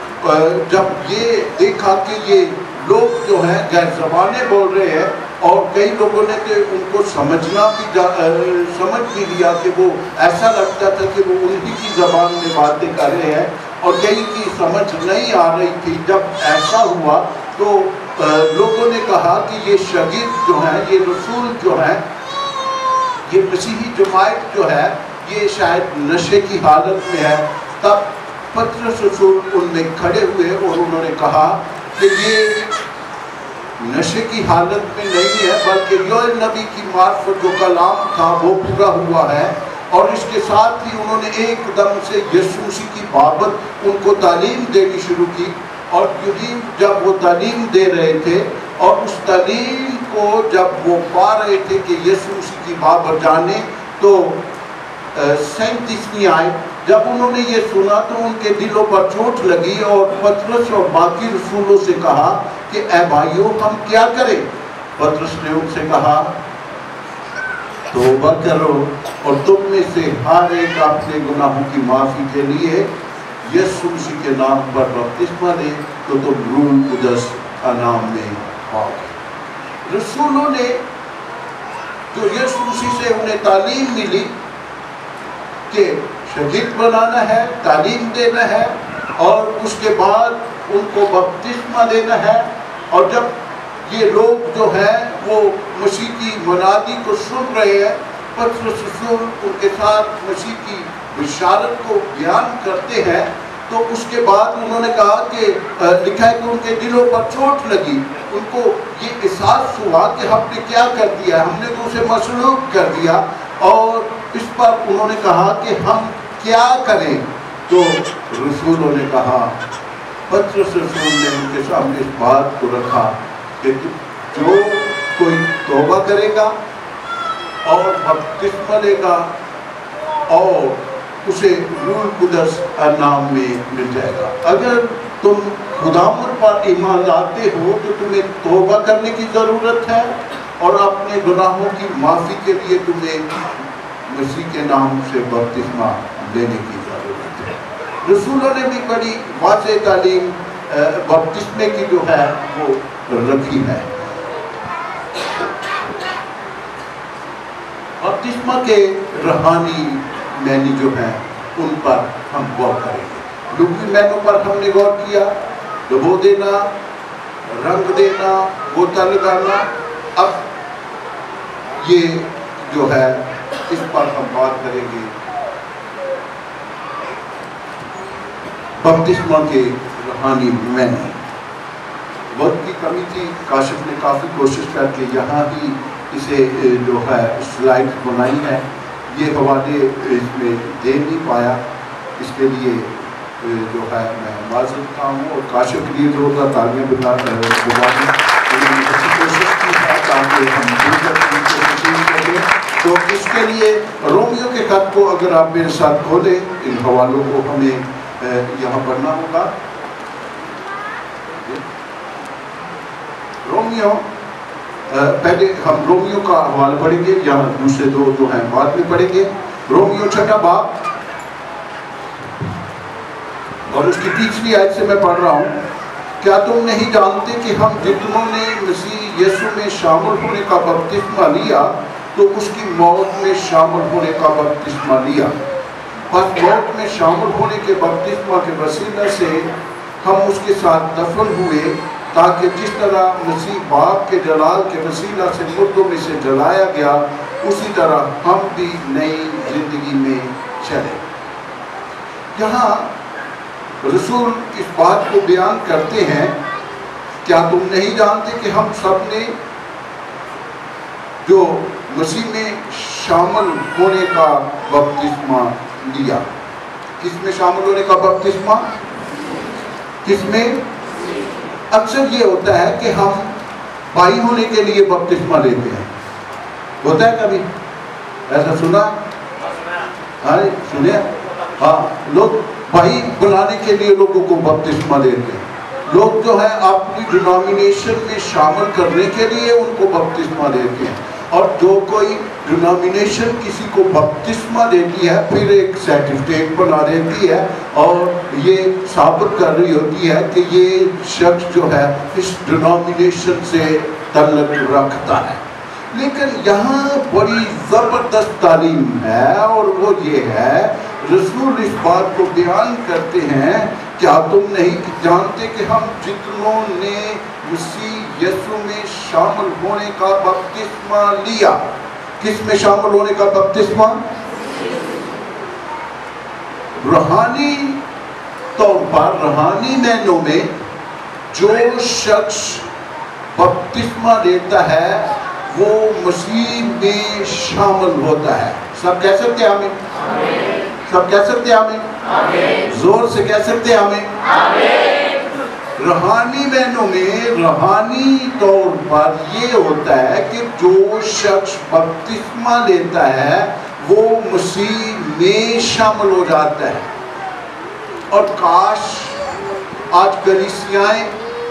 جب یہ دیکھا کہ یہ لوگ جو ہیں غیر زبانیں بول رہے ہیں، اور کئی لوگوں نے تو ان کو سمجھنا بھی سمجھ بھی لیا کہ وہ ایسا لگتا تھا کہ وہ انہی کی زبان میں باتیں کر رہے ہیں، اور کئی کی سمجھ نہیں آ رہی تھی۔ جب ایسا ہوا تو لوگوں نے کہا کہ یہ شاگرد جو ہیں، یہ رسول جو ہیں، یہ مسیحی جماعت جو ہے، یہ شاید نشے کی حالت میں ہے۔ تب پطرس رسول ان میں کھڑے ہوئے اور انہوں نے کہا کہ یہ نشے کی حالت میں نہیں ہے، بلکہ یوئیل نبی کی معرفت جو کلام تھا وہ پورا ہوا ہے۔ اور اس کے ساتھ ہی انہوں نے ایک دم سے یسوع مسیح کی بابت ان کو تعلیم دینی شروع کی، اور یہی جب وہ تعلیم دے رہے تھے اور اس تعلیم کو جب وہ پا رہے تھے کہ یسوع مسیح کی بابت جانے، تو سینتیسویں آیت، جب انہوں نے یہ سنا تو ان کے دلوں پر چوٹ لگی، اور پطرس اور باقی رسولوں سے کہا کہ اے بھائیو ہم کیا کریں؟ پطرس نے ان سے کہا توبہ کرو اور تم میں سے ہر ایک اپنے گناہوں کی معافی کے لیے یسوع مسیح کے نام پر بپتسمہ لے تو تم روح القدس کا نام میں پاؤ گے۔ رسولوں نے جو یسوع مسیح سے انہیں تعلیم ملی کہ شاگرد بنانا ہے، تعلیم دینا ہے، اور اس کے بعد ان کو بپتسمہ دینا ہے، اور جب یہ لوگ جو ہیں وہ مسیح کی منادی کو سن رہے ہیں، پطرس رسول ان کے ساتھ مسیح کی بشارت کو بیان کرتے ہیں، تو اس کے بعد انہوں نے کہا کہ لکھا ہے کہ ان کے دلوں پر چوٹ لگی، ان کو یہ احساس ہوا کہ ہم نے کیا کر دیا، ہم نے تو اسے مسلوب کر دیا، اور اس پر انہوں نے کہا کہ ہم کیا کریں؟ تو رسولوں نے کہا، پترس رسول نے ان کے سامنے اس بات کو رکھا کہ جو کوئی توبہ کرے گا اور بپتسمہ لے گا اور اسے روح القدس نام میں مل جائے گا۔ اگر تم خداوند پر ایمان لاتے ہو تو تمہیں توبہ کرنے کی ضرورت ہے اور اپنے گناہوں کی معافی کے لیے تمہیں مسیح کے نام سے بپتسمہ لینے کی ضرورت ہے۔ رسولوں نے بھی بڑی واضح تعلیم بپتسمے کی جو ہے وہ رکھی ہے۔ بپتسمہ کے روحانی معنی جو ہیں ان پر ہم غور کریں گے۔ لغوی معنوں پر ہم نے غور کیا، ڈبو دینا، رنگ دینا، غوطہ لگانا۔ اب یہ جو ہے اس پر ہم بات کریں گے بپتسمہ کے روحانی معنی۔ وقت کی کمی تھی، کاشف نے کافی کوشش کر کے یہاں ہی اسے جو ہے سلائڈ بنائی ہے، یہ حوالے اس میں دے نہیں پایا، اس کے لیے جو ہے میں معذرت خواہ ہوں، اور کاشف کے لیے جو ہوگا تالیاں بنا بجانے اچھی کوشش کی ہے تاکہ ہم تشکیل کریں۔ تو اس کے لیے رومیو کے خط کو اگر آپ میرے ساتھ کھولیں، ان حوالوں کو ہمیں یہاں پڑھنا ہوگا۔ رومیو پہلے ہم رومیو کا حوالہ پڑھیں گے، یہاں دوسرے دو جو ہیں بعد میں پڑھیں گے۔ رومیو چھٹا باب اور اس کی تیسری آیت سے میں پڑھ رہا ہوں۔ کیا تم نہیں جانتے کہ ہم جتنوں نے مسیح یسوع میں شامل ہونے کا بپتسمہ لیا تو اس کی موت میں شامل ہونے کا بپتسمہ لیا؟ بس موت میں شامل ہونے کے بپتسمہ کے وسیلہ سے ہم اس کے ساتھ دفن ہوئے، تاکہ جس طرح مسیح باپ کے جلال کے وسیلہ سے مردوں میں سے جلایا گیا، اسی طرح ہم بھی نئی زندگی میں چلے۔ یہاں رسول اس بات کو بیان کرتے ہیں، کیا تم نہیں جانتے کہ ہم سب نے جو مسیح میں شامل ہونے کا بپتسمہ لیا؟ کس میں شامل ہونے کا بپتسمہ؟ کس میں؟ اکثر یہ ہوتا ہے کہ ہم بھائی ہونے کے لیے بپتسمہ لیتے ہیں، ہوتا ہے کبھی ایسا سنا؟ ہاں سنے؟ ہاں، لوگ بھائی بنانے کے لیے لوگوں کو بپتسمہ دیتے ہیں۔ لوگ جو ہے اپنی ڈینامینیشن میں شامل کرنے کے لیے ان کو بپتسمہ دیتے ہیں، اور جو کوئی ڈینامینیشن کسی کو بپتسمہ دیتی ہے پھر ایک سرٹیفکیٹ بنا دیتی ہے اور یہ ثابت کر رہی ہوتی ہے کہ یہ شخص جو ہے اس ڈینامینیشن سے تعلق رکھتا ہے۔ لیکن یہاں بڑی زبردست تعلیم ہے، اور وہ یہ ہے، رسول اس بات کو بیان کرتے ہیں، کیا تم نہیں جانتے کہ ہم جتنوں نے مسیح یسوع میں شامل ہونے کا بپتسمہ لیا؟ کس میں شامل ہونے کا بپتسمہ؟ روحانی طور پر، روحانی معنوں میں جو شخص بپتسمہ لیتا ہے وہ مسیح میں شامل ہوتا ہے۔ سب کہہ سکتے ہیں آمین؟ سب کہہ سکتے ہیں آمین؟ زور سے کہہ سکتے ہیں آمین؟ روحانی معنوں میں، روحانی طور پر یہ ہوتا ہے کہ جو شخص بپتسمہ لیتا ہے وہ مسیح میں شامل ہو جاتا ہے۔ اور کاش آج کلیسیائیں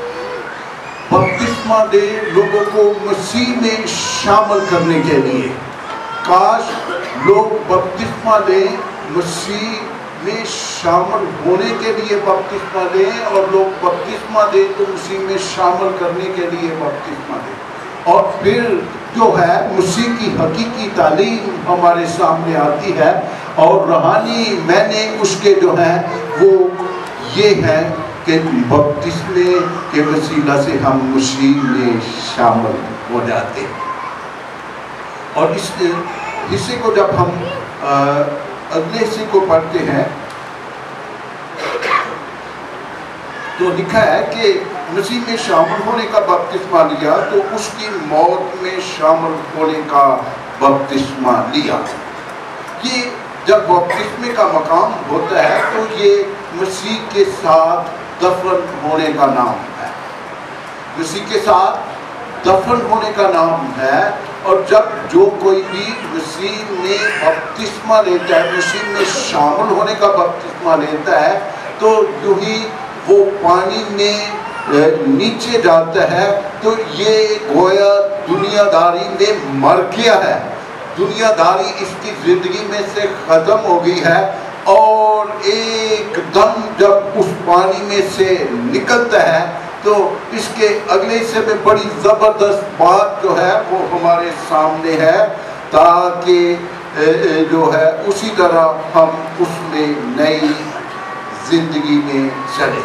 بپتسمہ دے لوگوں کو مسیح میں شامل کرنے کے لیے، کاش لوگ بپتسمہ لیں، مسیح میں شامل ہونے کے لیے بپتسمہ دیں، اور لوگ بپتسمہ دیں تو مسیح میں شامل کرنے کے لیے بپتسمہ دیں، اور پھر جو ہے مسیح کی حقیقی تعلیم ہمارے سامنے آتی ہے، اور روحانی معنی اس کے جو ہیں وہ یہ ہے کہ بپتسمے کے وسیلہ سے ہم مسیح میں شامل ہو جاتے ہیں۔ اور اس حصے کو جب ہم اگلے حصے کو پڑھتے ہیں تو لکھا ہے کہ مسیح میں شامل ہونے کا بپتسمہ لیا تو اس کی موت میں شامل ہونے کا بپتسمہ لیا. یہ جب بپتسمے کا مقام ہوتا ہے تو یہ مسیح کے ساتھ دفن ہونے کا نام ہے. مسیح کے ساتھ دفن ہونے کا نام ہے. اور جب جو کوئی بھی مسیح میں بپتسمہ لیتا ہے, مسیح میں شامل ہونے کا بپتسمہ لیتا ہے, تو یوں ہی وہ پانی میں نیچے جاتا ہے تو یہ گویا دنیا داری میں مر گیا ہے, دنیا داری اس کی زندگی میں سے ختم ہو گئی ہے. اور ایک دم جب اس پانی میں سے نکلتا ہے تو اس کے اگلے حصے میں بڑی زبردست بات جو ہے وہ ہمارے سامنے ہے, تاکہ جو ہے اسی طرح ہم اس میں نئی زندگی میں چلے.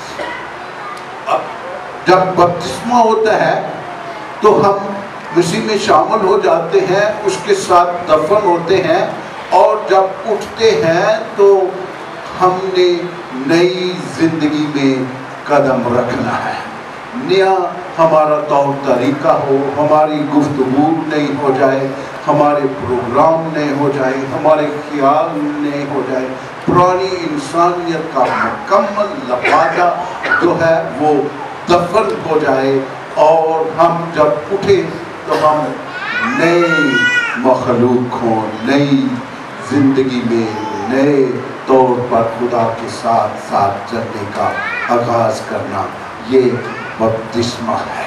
اب جب بپتسمہ ہوتا ہے تو ہم مسیح میں شامل ہو جاتے ہیں, اس کے ساتھ دفن ہوتے ہیں, اور جب اٹھتے ہیں تو ہم نے نئی زندگی میں قدم رکھنا ہے. نیا ہمارا طور طریقہ ہو, ہماری گفتگو نئی ہو جائے, ہمارے پروگرام نئے ہو جائیں, ہمارے خیال نئے ہو جائے, پرانی انسانیت کا مکمل لبادہ جو ہے وہ دفن ہو جائے, اور ہم جب اٹھے تو ہم نئے مخلوق ہوں, نئی زندگی میں نئے طور پر خدا کے ساتھ ساتھ چلنے کا آغاز کرنا. یہ بپتسمہ ہے.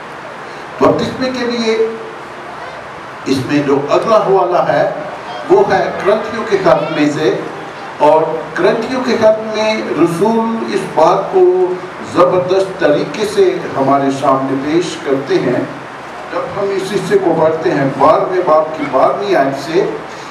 بپتسمے کے لیے اس میں جو اگلا حوالہ ہے وہ ہے کرنتھیوں کے خط میں سے, اور کرنتھیوں کے خط میں رسول اس بات کو زبردست طریقے سے ہمارے سامنے پیش کرتے ہیں. جب ہم اس حصے کو پڑھتے ہیں بارہویں باب کی بارہویں آیت سے,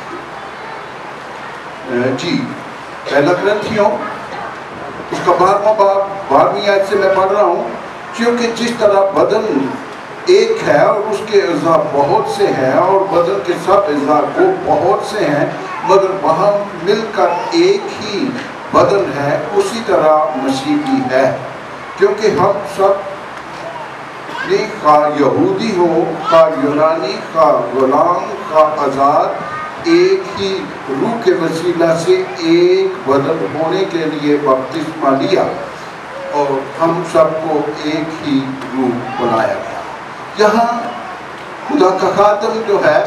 جی پہلا کرنتھیوں اس کا بارہواں باب بارہویں آیت سے میں پڑھ رہا ہوں. کیونکہ جس طرح بدن ایک ہے اور اس کے اعضاء بہت سے ہیں, اور بدن کے سب اعضاء کو بہت سے ہیں, مگر وہاں مل کر ایک ہی بدن ہے, اسی طرح مسیح بھی ہے. کیونکہ ہم سب نے خواہ یہودی ہو, خواہ یونانی, خواہ غلام, خواہ آزاد, ایک ہی روح کے وسیلہ سے ایک بدن ہونے کے لیے بپتسمہ لیا, اور ہم سب کو ایک ہی روح بنایا گیا. یہاں خدا کا خاتم جو ہے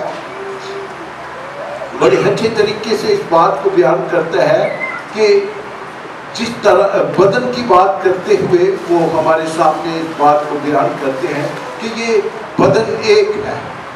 بڑے اچھے طریقے سے اس بات کو بیان کرتا ہے کہ جس طرح بدن کی بات کرتے ہوئے وہ ہمارے سامنے اس بات کو بیان کرتے ہیں کہ یہ بدن ایک ہے,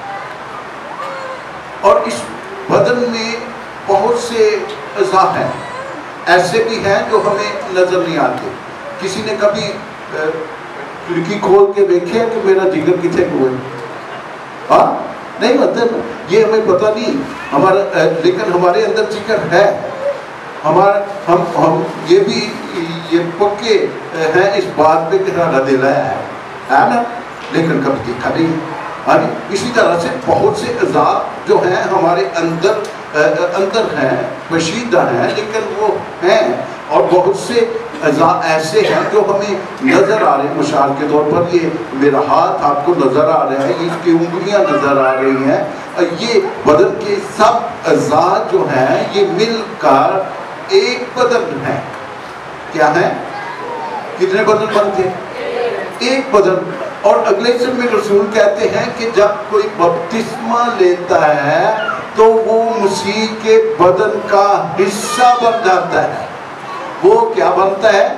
اور اس بدن میں بہت سے اعضاء ہیں, ایسے بھی ہیں جو ہمیں نظر نہیں آتے. کسی نے کبھی کھڑکی کھول کے دیکھے کہ میرا جگر کتنے کو ہے؟ ہاں نہیں مطلب یہ ہمیں پتہ نہیں ہمارا, لیکن ہمارے اندر جگر ہے. ہمارا ہم ہم یہ بھی یہ پکے ہیں اس بات پہ کہ ہمارا دل ہے نا, لیکن کبھی دیکھا نہیں. اسی طرح سے بہت سے اعضاء جو ہیں ہمارے اندر اندر ہیں, پوشیدہ ہیں, لیکن وہ ہیں, اور بہت سے اعضاء ایسے ہیں جو ہمیں نظر آ رہے ہیں. مثال کے طور پر یہ میرا ہاتھ آپ کو نظر آ رہا ہے, اس کی انگلیاں نظر آ رہی ہیں. یہ بدن کے سب اعضاء جو ہیں یہ مل کر ایک بدن ہے. کیا ہے؟ کتنے بدن بنتے ہیں؟ ایک بدن. اور اگلے حصے میں رسول کہتے ہیں کہ جب کوئی بپتسمہ لیتا ہے تو وہ مسیح کے بدن کا حصہ بن جاتا ہے. وہ کیا بنتا ہے؟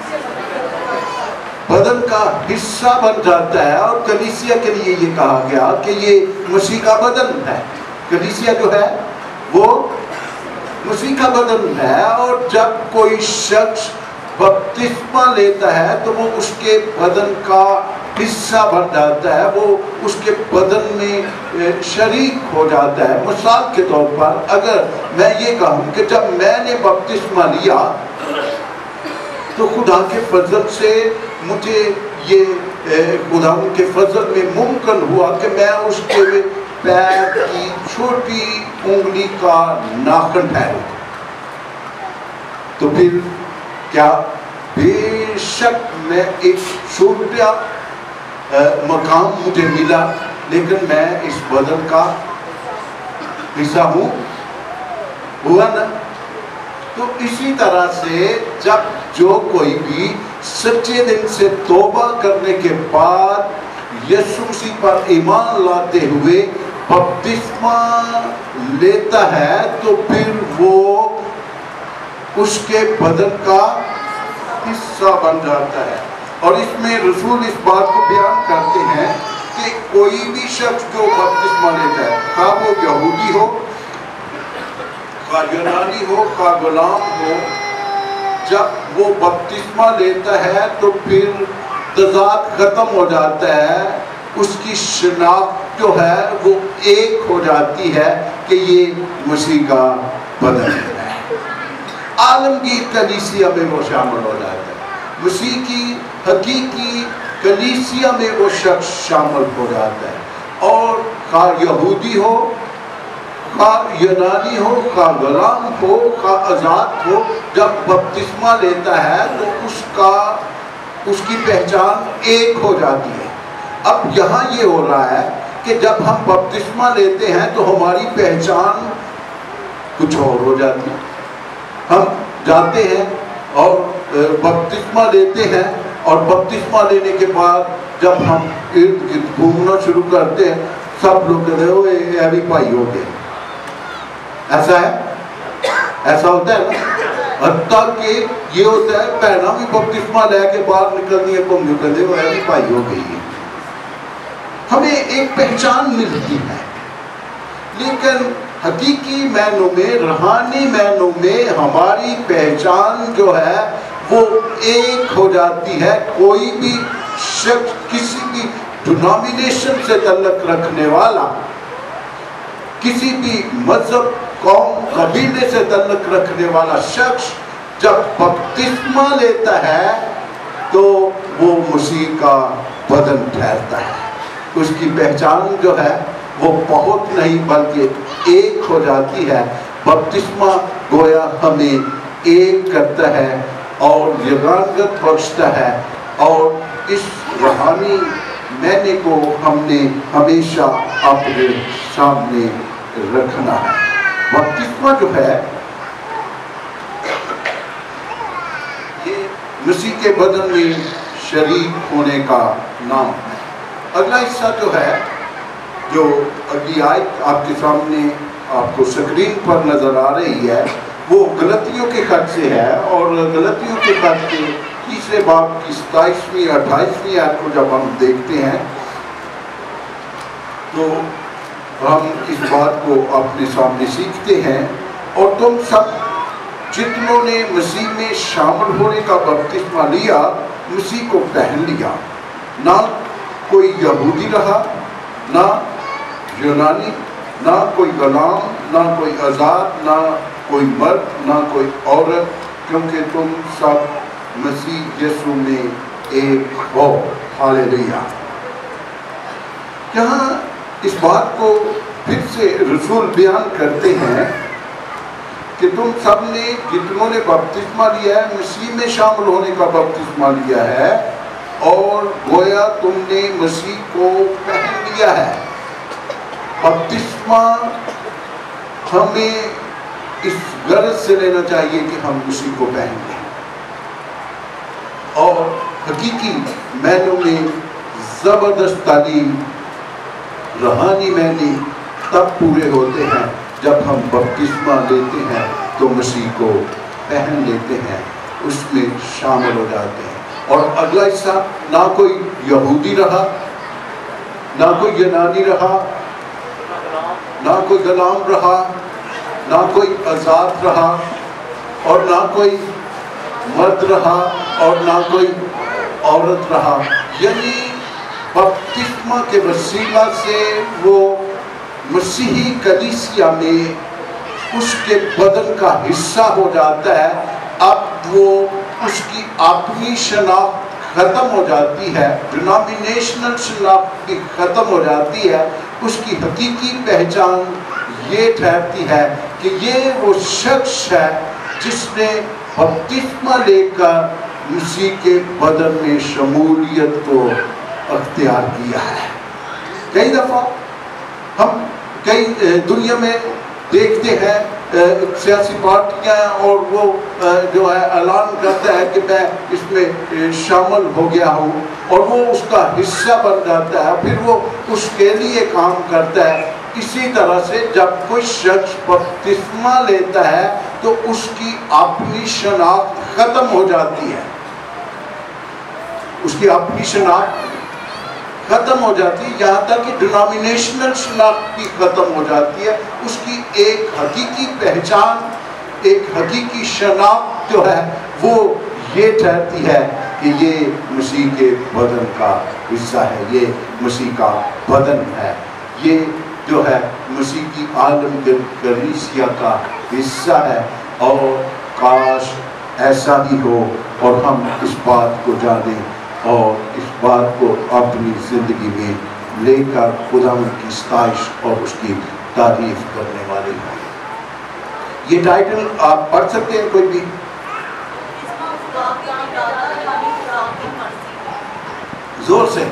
بدن کا حصہ بن جاتا ہے. اور کلیسیا کے لیے یہ کہا گیا کہ یہ مسیح کا بدن ہے. کلیسیا جو ہے وہ مسیح کا بدن ہے. اور جب کوئی شخص بپتسمہ لیتا ہے تو وہ اس کے بدن کا حصہ بن جاتا ہے, وہ اس کے بدن میں شریک ہو جاتا ہے. مثال کے طور پر اگر میں یہ کہوں کہ جب میں نے بپتسمہ لیا تو خدا کے فضل سے مجھے یہ خدا کے فضل میں ممکن ہوا کہ میں اس کے پیر کی چھوٹی انگلی کا ناخن ٹھہروں. تو پھر کیا بے شک میں ایک چھوٹا مقام مجھے ملا، لیکن میں اس بدن کا حصہ ہوں، ہوا نا؟ تو اسی طرح سے جب جو کوئی بھی سچے دل سے توبہ کرنے کے بعد یسوع مسیح پر ایمان لاتے ہوئے بپتسمہ لیتا ہے تو پھر وہ اس کے بدن کا حصہ بن جاتا ہے۔ اور اس میں رسول اس بات کو بیان کرتے ہیں کہ کوئی بھی شخص جو بپتسمہ لیتا ہے، خواہ وہ یہودی ہو، خواہ یونانی ہو، خواہ غلام ہو، جب وہ بپتسمہ لیتا ہے تو پھر تضاد ختم ہو جاتا ہے، اس کی شناخت جو ہے وہ ایک ہو جاتی ہے کہ یہ مسیح کا بدن ہے۔ عالمگیر کلیسیا میں وہ شامل ہو جاتا ہے، مسیح کی حقیقی کلیسیا میں وہ شخص شامل ہو جاتا ہے، اور خواہ یہودی ہو، خواہ یونانی ہو، خواہ غلام ہو، خواہ آزاد ہو، جب بپتسمہ لیتا ہے تو اس کا اس کی پہچان ایک ہو جاتی ہے۔ اب یہاں یہ ہو رہا ہے کہ جب ہم بپتسمہ لیتے ہیں تو ہماری پہچان کچھ اور ہو جاتی ہے۔ ہم جاتے ہیں اور بپتسمہ لیتے ہیں، اور بپتسمہ لینے کے بعد جب ہم ارد گرد گھومنا شروع کرتے ہیں، سب لوگ کہتے ہیں وہ یہ بھی بھائی ہو گئے۔ ایسا ہے، ایسا ہوتا ہے نا؟ حتیٰ کہ یہ ہوتا ہے پہنا بھی بپتسمہ لے کے باہر نکلنی ہے، گھوم کہتے ہیں وہ یہ بھی بھائی ہو گئی ہے۔ ہمیں ایک پہچان ملتی ہے، لیکن حقیقی معنوں میں، روحانی معنوں میں ہماری پہچان جو ہے وہ ایک ہو جاتی ہے۔ کوئی بھی شخص کسی بھی ڈینومینیشن سے تعلق رکھنے والا، کسی بھی مذہب، قوم، قبیلے سے تعلق رکھنے والا شخص جب بپتسمہ لیتا ہے تو وہ مسیح کا بدن ٹھہرتا ہے۔ اس کی پہچان جو ہے وہ بہت نہیں بلکہ ایک ہو جاتی ہے۔ بپتسمہ گویا ہمیں ایک کرتا ہے اور یگانگت بخشتا ہے، اور اس روحانی معنی کو ہم نے ہمیشہ اپنے سامنے رکھنا ہے۔ بپتسمہ جو ہے یہ مسیح کے بدن میں شریک ہونے کا نام ہے۔ اگلا حصہ جو ہے، جو اگلی آیت آپ کے سامنے آپ کو سکرین پر نظر آ رہی ہے، وہ غلطیوں کے خط سے ہے، اور غلطیوں کے خط کے تیسرے باب کی ستائیسویں اٹھائیسویں آیت کو جب ہم دیکھتے ہیں تو ہم اس بات کو اپنے سامنے سیکھتے ہیں، اور تم سب جتنوں نے مسیح میں شامل ہونے کا بپتسمہ لیا، مسیح کو پہن لیا۔ نہ کوئی یہودی رہا، نہ یونانی، نہ کوئی غلام، نہ کوئی آزاد، نہ کوئی مرد، نہ کوئی عورت، کیونکہ تم سب مسیح یسوع میں ایک ہو۔ ہاللیلویا۔ یہاں اس بات کو پھر سے رسول بیان کرتے ہیں کہ تم سب نے جتنوں نے بپتسمہ لیا ہے، مسیح میں شامل ہونے کا بپتسمہ لیا ہے، اور گویا تم نے مسیح کو پہن لیا ہے۔ بپتسمہ ہمیں اس غرض سے لینا چاہیے کہ ہم مسیح کو پہن لیں، اور حقیقی معنوں میں زبردست تعلیم، روحانی معنی تب پورے ہوتے ہیں جب ہم بپتسمہ لیتے ہیں تو مسیح کو پہن لیتے ہیں، اس میں شامل ہو جاتے ہیں۔ اور اگلا حصہ، نہ کوئی یہودی رہا، نہ کوئی یونانی رہا، نہ کوئی غلام رہا، نہ کوئی آزاد رہا، اور نہ کوئی مرد رہا، اور نہ کوئی عورت رہا۔ یعنی بپتسمہ کے وسیلہ سے وہ مسیحی کلیسیا میں اس کے بدن کا حصہ ہو جاتا ہے۔ اب وہ اس کی اپنی شناخت ختم ہو جاتی ہے، ڈینومینیشنل شناخت بھی ختم ہو جاتی ہے۔ اس کی حقیقی پہچان یہ ٹھہرتی ہے کہ یہ وہ شخص ہے جس نے بپتسمہ لے کر مسیح کے بدن میں شمولیت کو اختیار کیا ہے. کئی دفعہ ہم کئی دنیا میں دیکھتے ہیں سیاسی پارٹیاں اور وہ جو ہے اعلان کرتا ہے کہ میں اس میں شامل ہو گیا ہوں اور وہ اس کا حصہ بن جاتا ہے, پھر وہ اس کے لیے کام کرتا ہے. اسی طرح سے جب کوئی شخص بپتسمہ لیتا ہے تو اس کی اپنی شناخت ختم ہو جاتی ہے, اس کی اپنی شناخت ختم ہو جاتی ہے, یہاں تک کہ ڈینامینیشنل شناخت بھی ختم ہو جاتی ہے. اس کی ایک حقیقی پہچان, ایک حقیقی شناخت جو ہے وہ یہ ٹھہرتی ہے کہ یہ مسیح کے بدن کا حصہ ہے, یہ مسیح کا بدن ہے, یہ جو ہے مسیح کی عالمگیر کلیسیا کا حصہ ہے. اور کاش ایسا ہی ہو اور ہم اس بات کو جانیں اور اس بات کو اپنی زندگی میں لے کر خداوند کی ستائش اور اس کی تعریف کرنے والے ہیں. یہ ٹائٹل آپ پڑھ سکتے ہیں کوئی بھی؟ زور سے.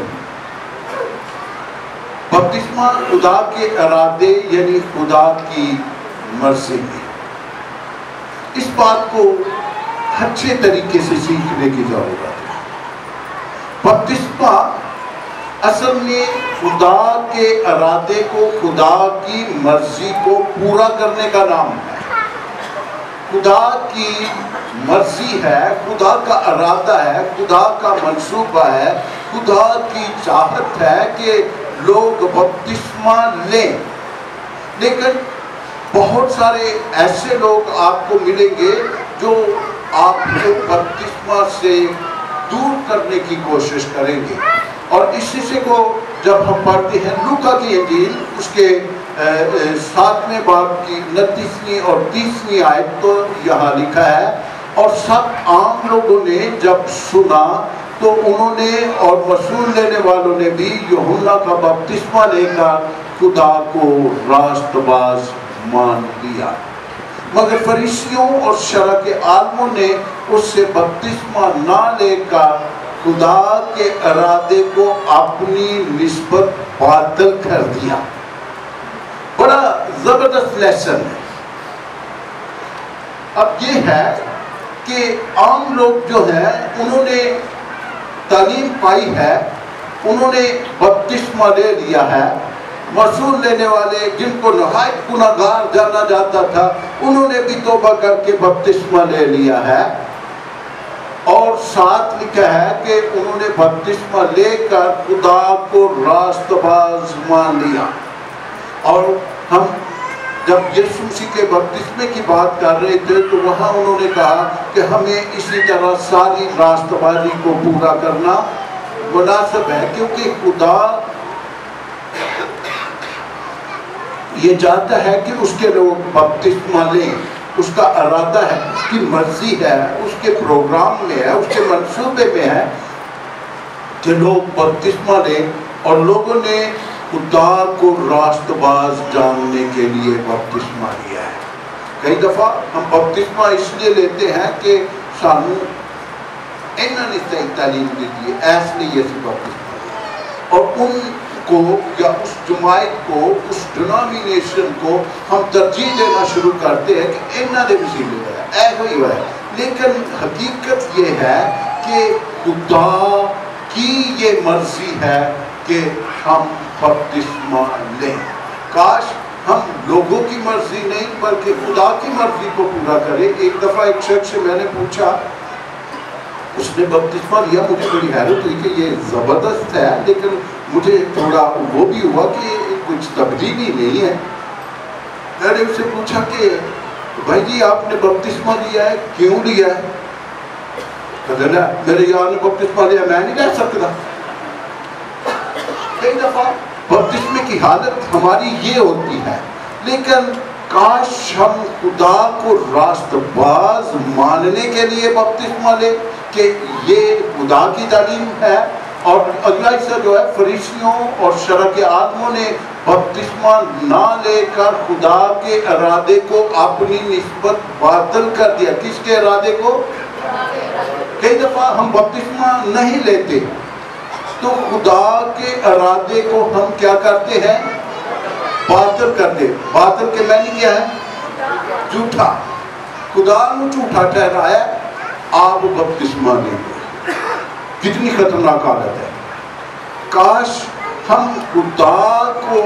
بپتسمہ خدا کے ارادے یعنی خدا کی مرضی میں. اس بات کو اچھے طریقے سے سیکھنے کی ضرورت ہے. بپتسمہ اصل میں خدا کے ارادے کو, خدا کی مرضی کو پورا کرنے کا نام ہے. خدا کی مرضی ہے, خدا کا ارادہ ہے, خدا کا منصوبہ ہے, خدا کی چاہت ہے کہ لوگ بپتسمہ لیں. لیکن بہت سارے ایسے لوگ آپ کو ملیں گے جو آپ کو بپتسمہ سے دور کرنے کی کوشش کریں گے. اور اس حصے کو جب ہم پڑھتے ہیں لوکا کی انجیل اس کے ساتویں باب کی انتیسویں اور تیسویں آیت تو یہاں لکھا ہے, اور سب عام لوگوں نے جب سنا تو انہوں نے اور وصول لینے والوں نے بھی یوحنا کا بپتسمہ لے کر خدا کو راست باز مان لیا. مگر فریسیوں اور شرع کے عالموں نے اس سے بپتسمہ نہ لے کر خدا کے ارادے کو اپنی نسبت باطل کر دیا. بڑا زبردست لیسن ہے. اب یہ ہے کہ عام لوگ جو ہیں انہوں نے تعلیم پائی ہے, انہوں نے بپتسمہ لے لیا ہے. وصول لینے والے جن کو نہایت گناہگار جانا جاتا تھا انہوں نے بھی توبہ کر کے بپتسمہ لے لیا ہے, اور ساتھ لکھا ہے کہ انہوں نے بپتسمہ لے کر خدا کو راست باز مان لیا. اور ہم جب یسوع مسیح کے بپتسمے کی بات کر رہے تھے تو وہاں انہوں نے کہا کہ ہمیں اسی طرح ساری راست بازی کو پورا کرنا مناسب ہے, کیونکہ خدا یہ چاہتا ہے کہ اس کے لوگ بپتسمہ لیں. اس کا ارادہ ہے, اس کی مرضی ہے, اس کے پروگرام میں ہے, اس کے منصوبے میں ہے کہ لوگ بپتسمہ لیں. اور لوگوں نے خدا کو راست باز جاننے کے لیے بپتسمہ لیا ہے. کئی دفعہ ہم بپتسمہ اس لیے لیتے ہیں کہ سانو انہوں نے صحیح تعلیم دیتی ہے, ایس لیے سے بپتسمہ لیا, اور ان کو یا اس جماعت کو, اس ڈینامینیشن کو ہم ترجیح دینا شروع کرتے ہیں کہ انہوں نے مسیح لیا ہے, ایسا ہی ہوا ہے. لیکن حقیقت یہ ہے کہ خدا کی یہ مرضی ہے کہ ہم بپتسمہ لیں. کاش ہم لوگوں کی مرضی نہیں بلکہ خدا کی مرضی کو پورا کریں. ایک دفعہ ایک شخص سے میں نے پوچھا, اس نے بپتسمہ لیا, مجھے بڑی حیرت ہوئی کہ یہ زبردست ہے, لیکن مجھے تھوڑا وہ بھی ہوا کہ کچھ تبدیلی نہیں ہے. میں نے اس سے پوچھا کہ بھائی جی آپ نے بپتسمہ لیا ہے, کیوں لیا ہے؟ کہتے نا میرے یار نے بپتسمہ لیا, میں نہیں کہہ سکتا. کئی دفعہ بپتسمے کی حالت ہماری یہ ہوتی ہے, لیکن کاش ہم خدا کو راست باز ماننے کے لیے بپتسمہ لیں کہ یہ خدا کی تعلیم ہے. اور اگلا حصہ جو ہے فریسیوں اور شرع کے عالموں نے بپتسمہ نہ لے کر خدا کے ارادے کو اپنی نسبت باطل کر دیا. کس کے ارادے کو؟ کئی دفعہ ہم بپتسمہ نہیں لیتے تو خدا کے ارادے کو ہم کیا کرتے ہیں؟ باطل کرتے. باطل کے معنی کیا ہے؟ جھوٹا. خدا نے جھوٹا ٹھہرایا, آپ بپتسمہ لیں گے. کتنی خطرناک حالت ہے. کاش ہم خدا کو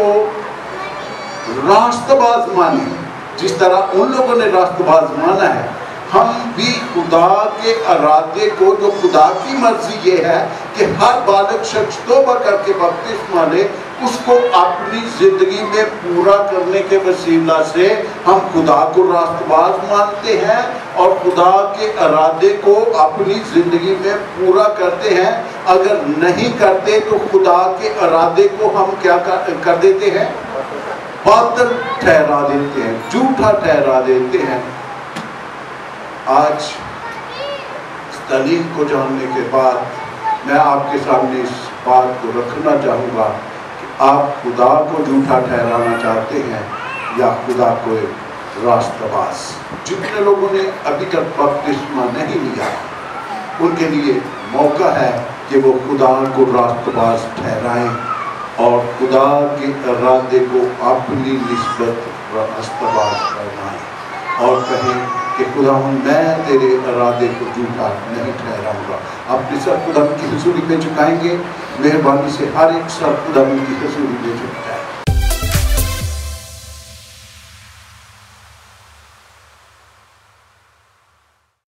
راست باز مانیں جس طرح ان لوگوں نے راست باز مانا ہے. ہم بھی خدا کے ارادے کو, جو خدا کی مرضی یہ ہے کہ ہر بالغ شخص توبہ کر کے بپتسمہ لے, اس کو اپنی زندگی میں پورا کرنے کے وسیلہ سے ہم خدا کو راست باز مانتے ہیں اور خدا کے ارادے کو اپنی زندگی میں پورا کرتے ہیں. اگر نہیں کرتے تو خدا کے ارادے کو ہم کیا کر دیتے ہیں؟ باطل ٹھہرا دیتے ہیں, جھوٹا ٹھہرا دیتے ہیں. آج اس تعلیم کو جاننے کے بعد میں آپ کے سامنے اس بات کو رکھنا چاہوں گا کہ آپ خدا کو جھوٹا ٹھہرانا چاہتے ہیں یا خدا کو راست باز. جتنے لوگوں نے ابھی تک بپتسمہ نہیں لیا ان کے لیے موقع ہے کہ وہ خدا کو راست باز ٹھہرائیں اور خدا کے ارادے کو اپنی نسبت راست باز بنائیں اور کہیں کہ خدا میں تیرے ارادے کو جھوٹا نہیں ٹھہراؤں گا. اپنے سر خدا کی حضوری میں جھکائیں گے. مہربانی سے ہر ایک سر خدا کی حضوری میں جھکائیں.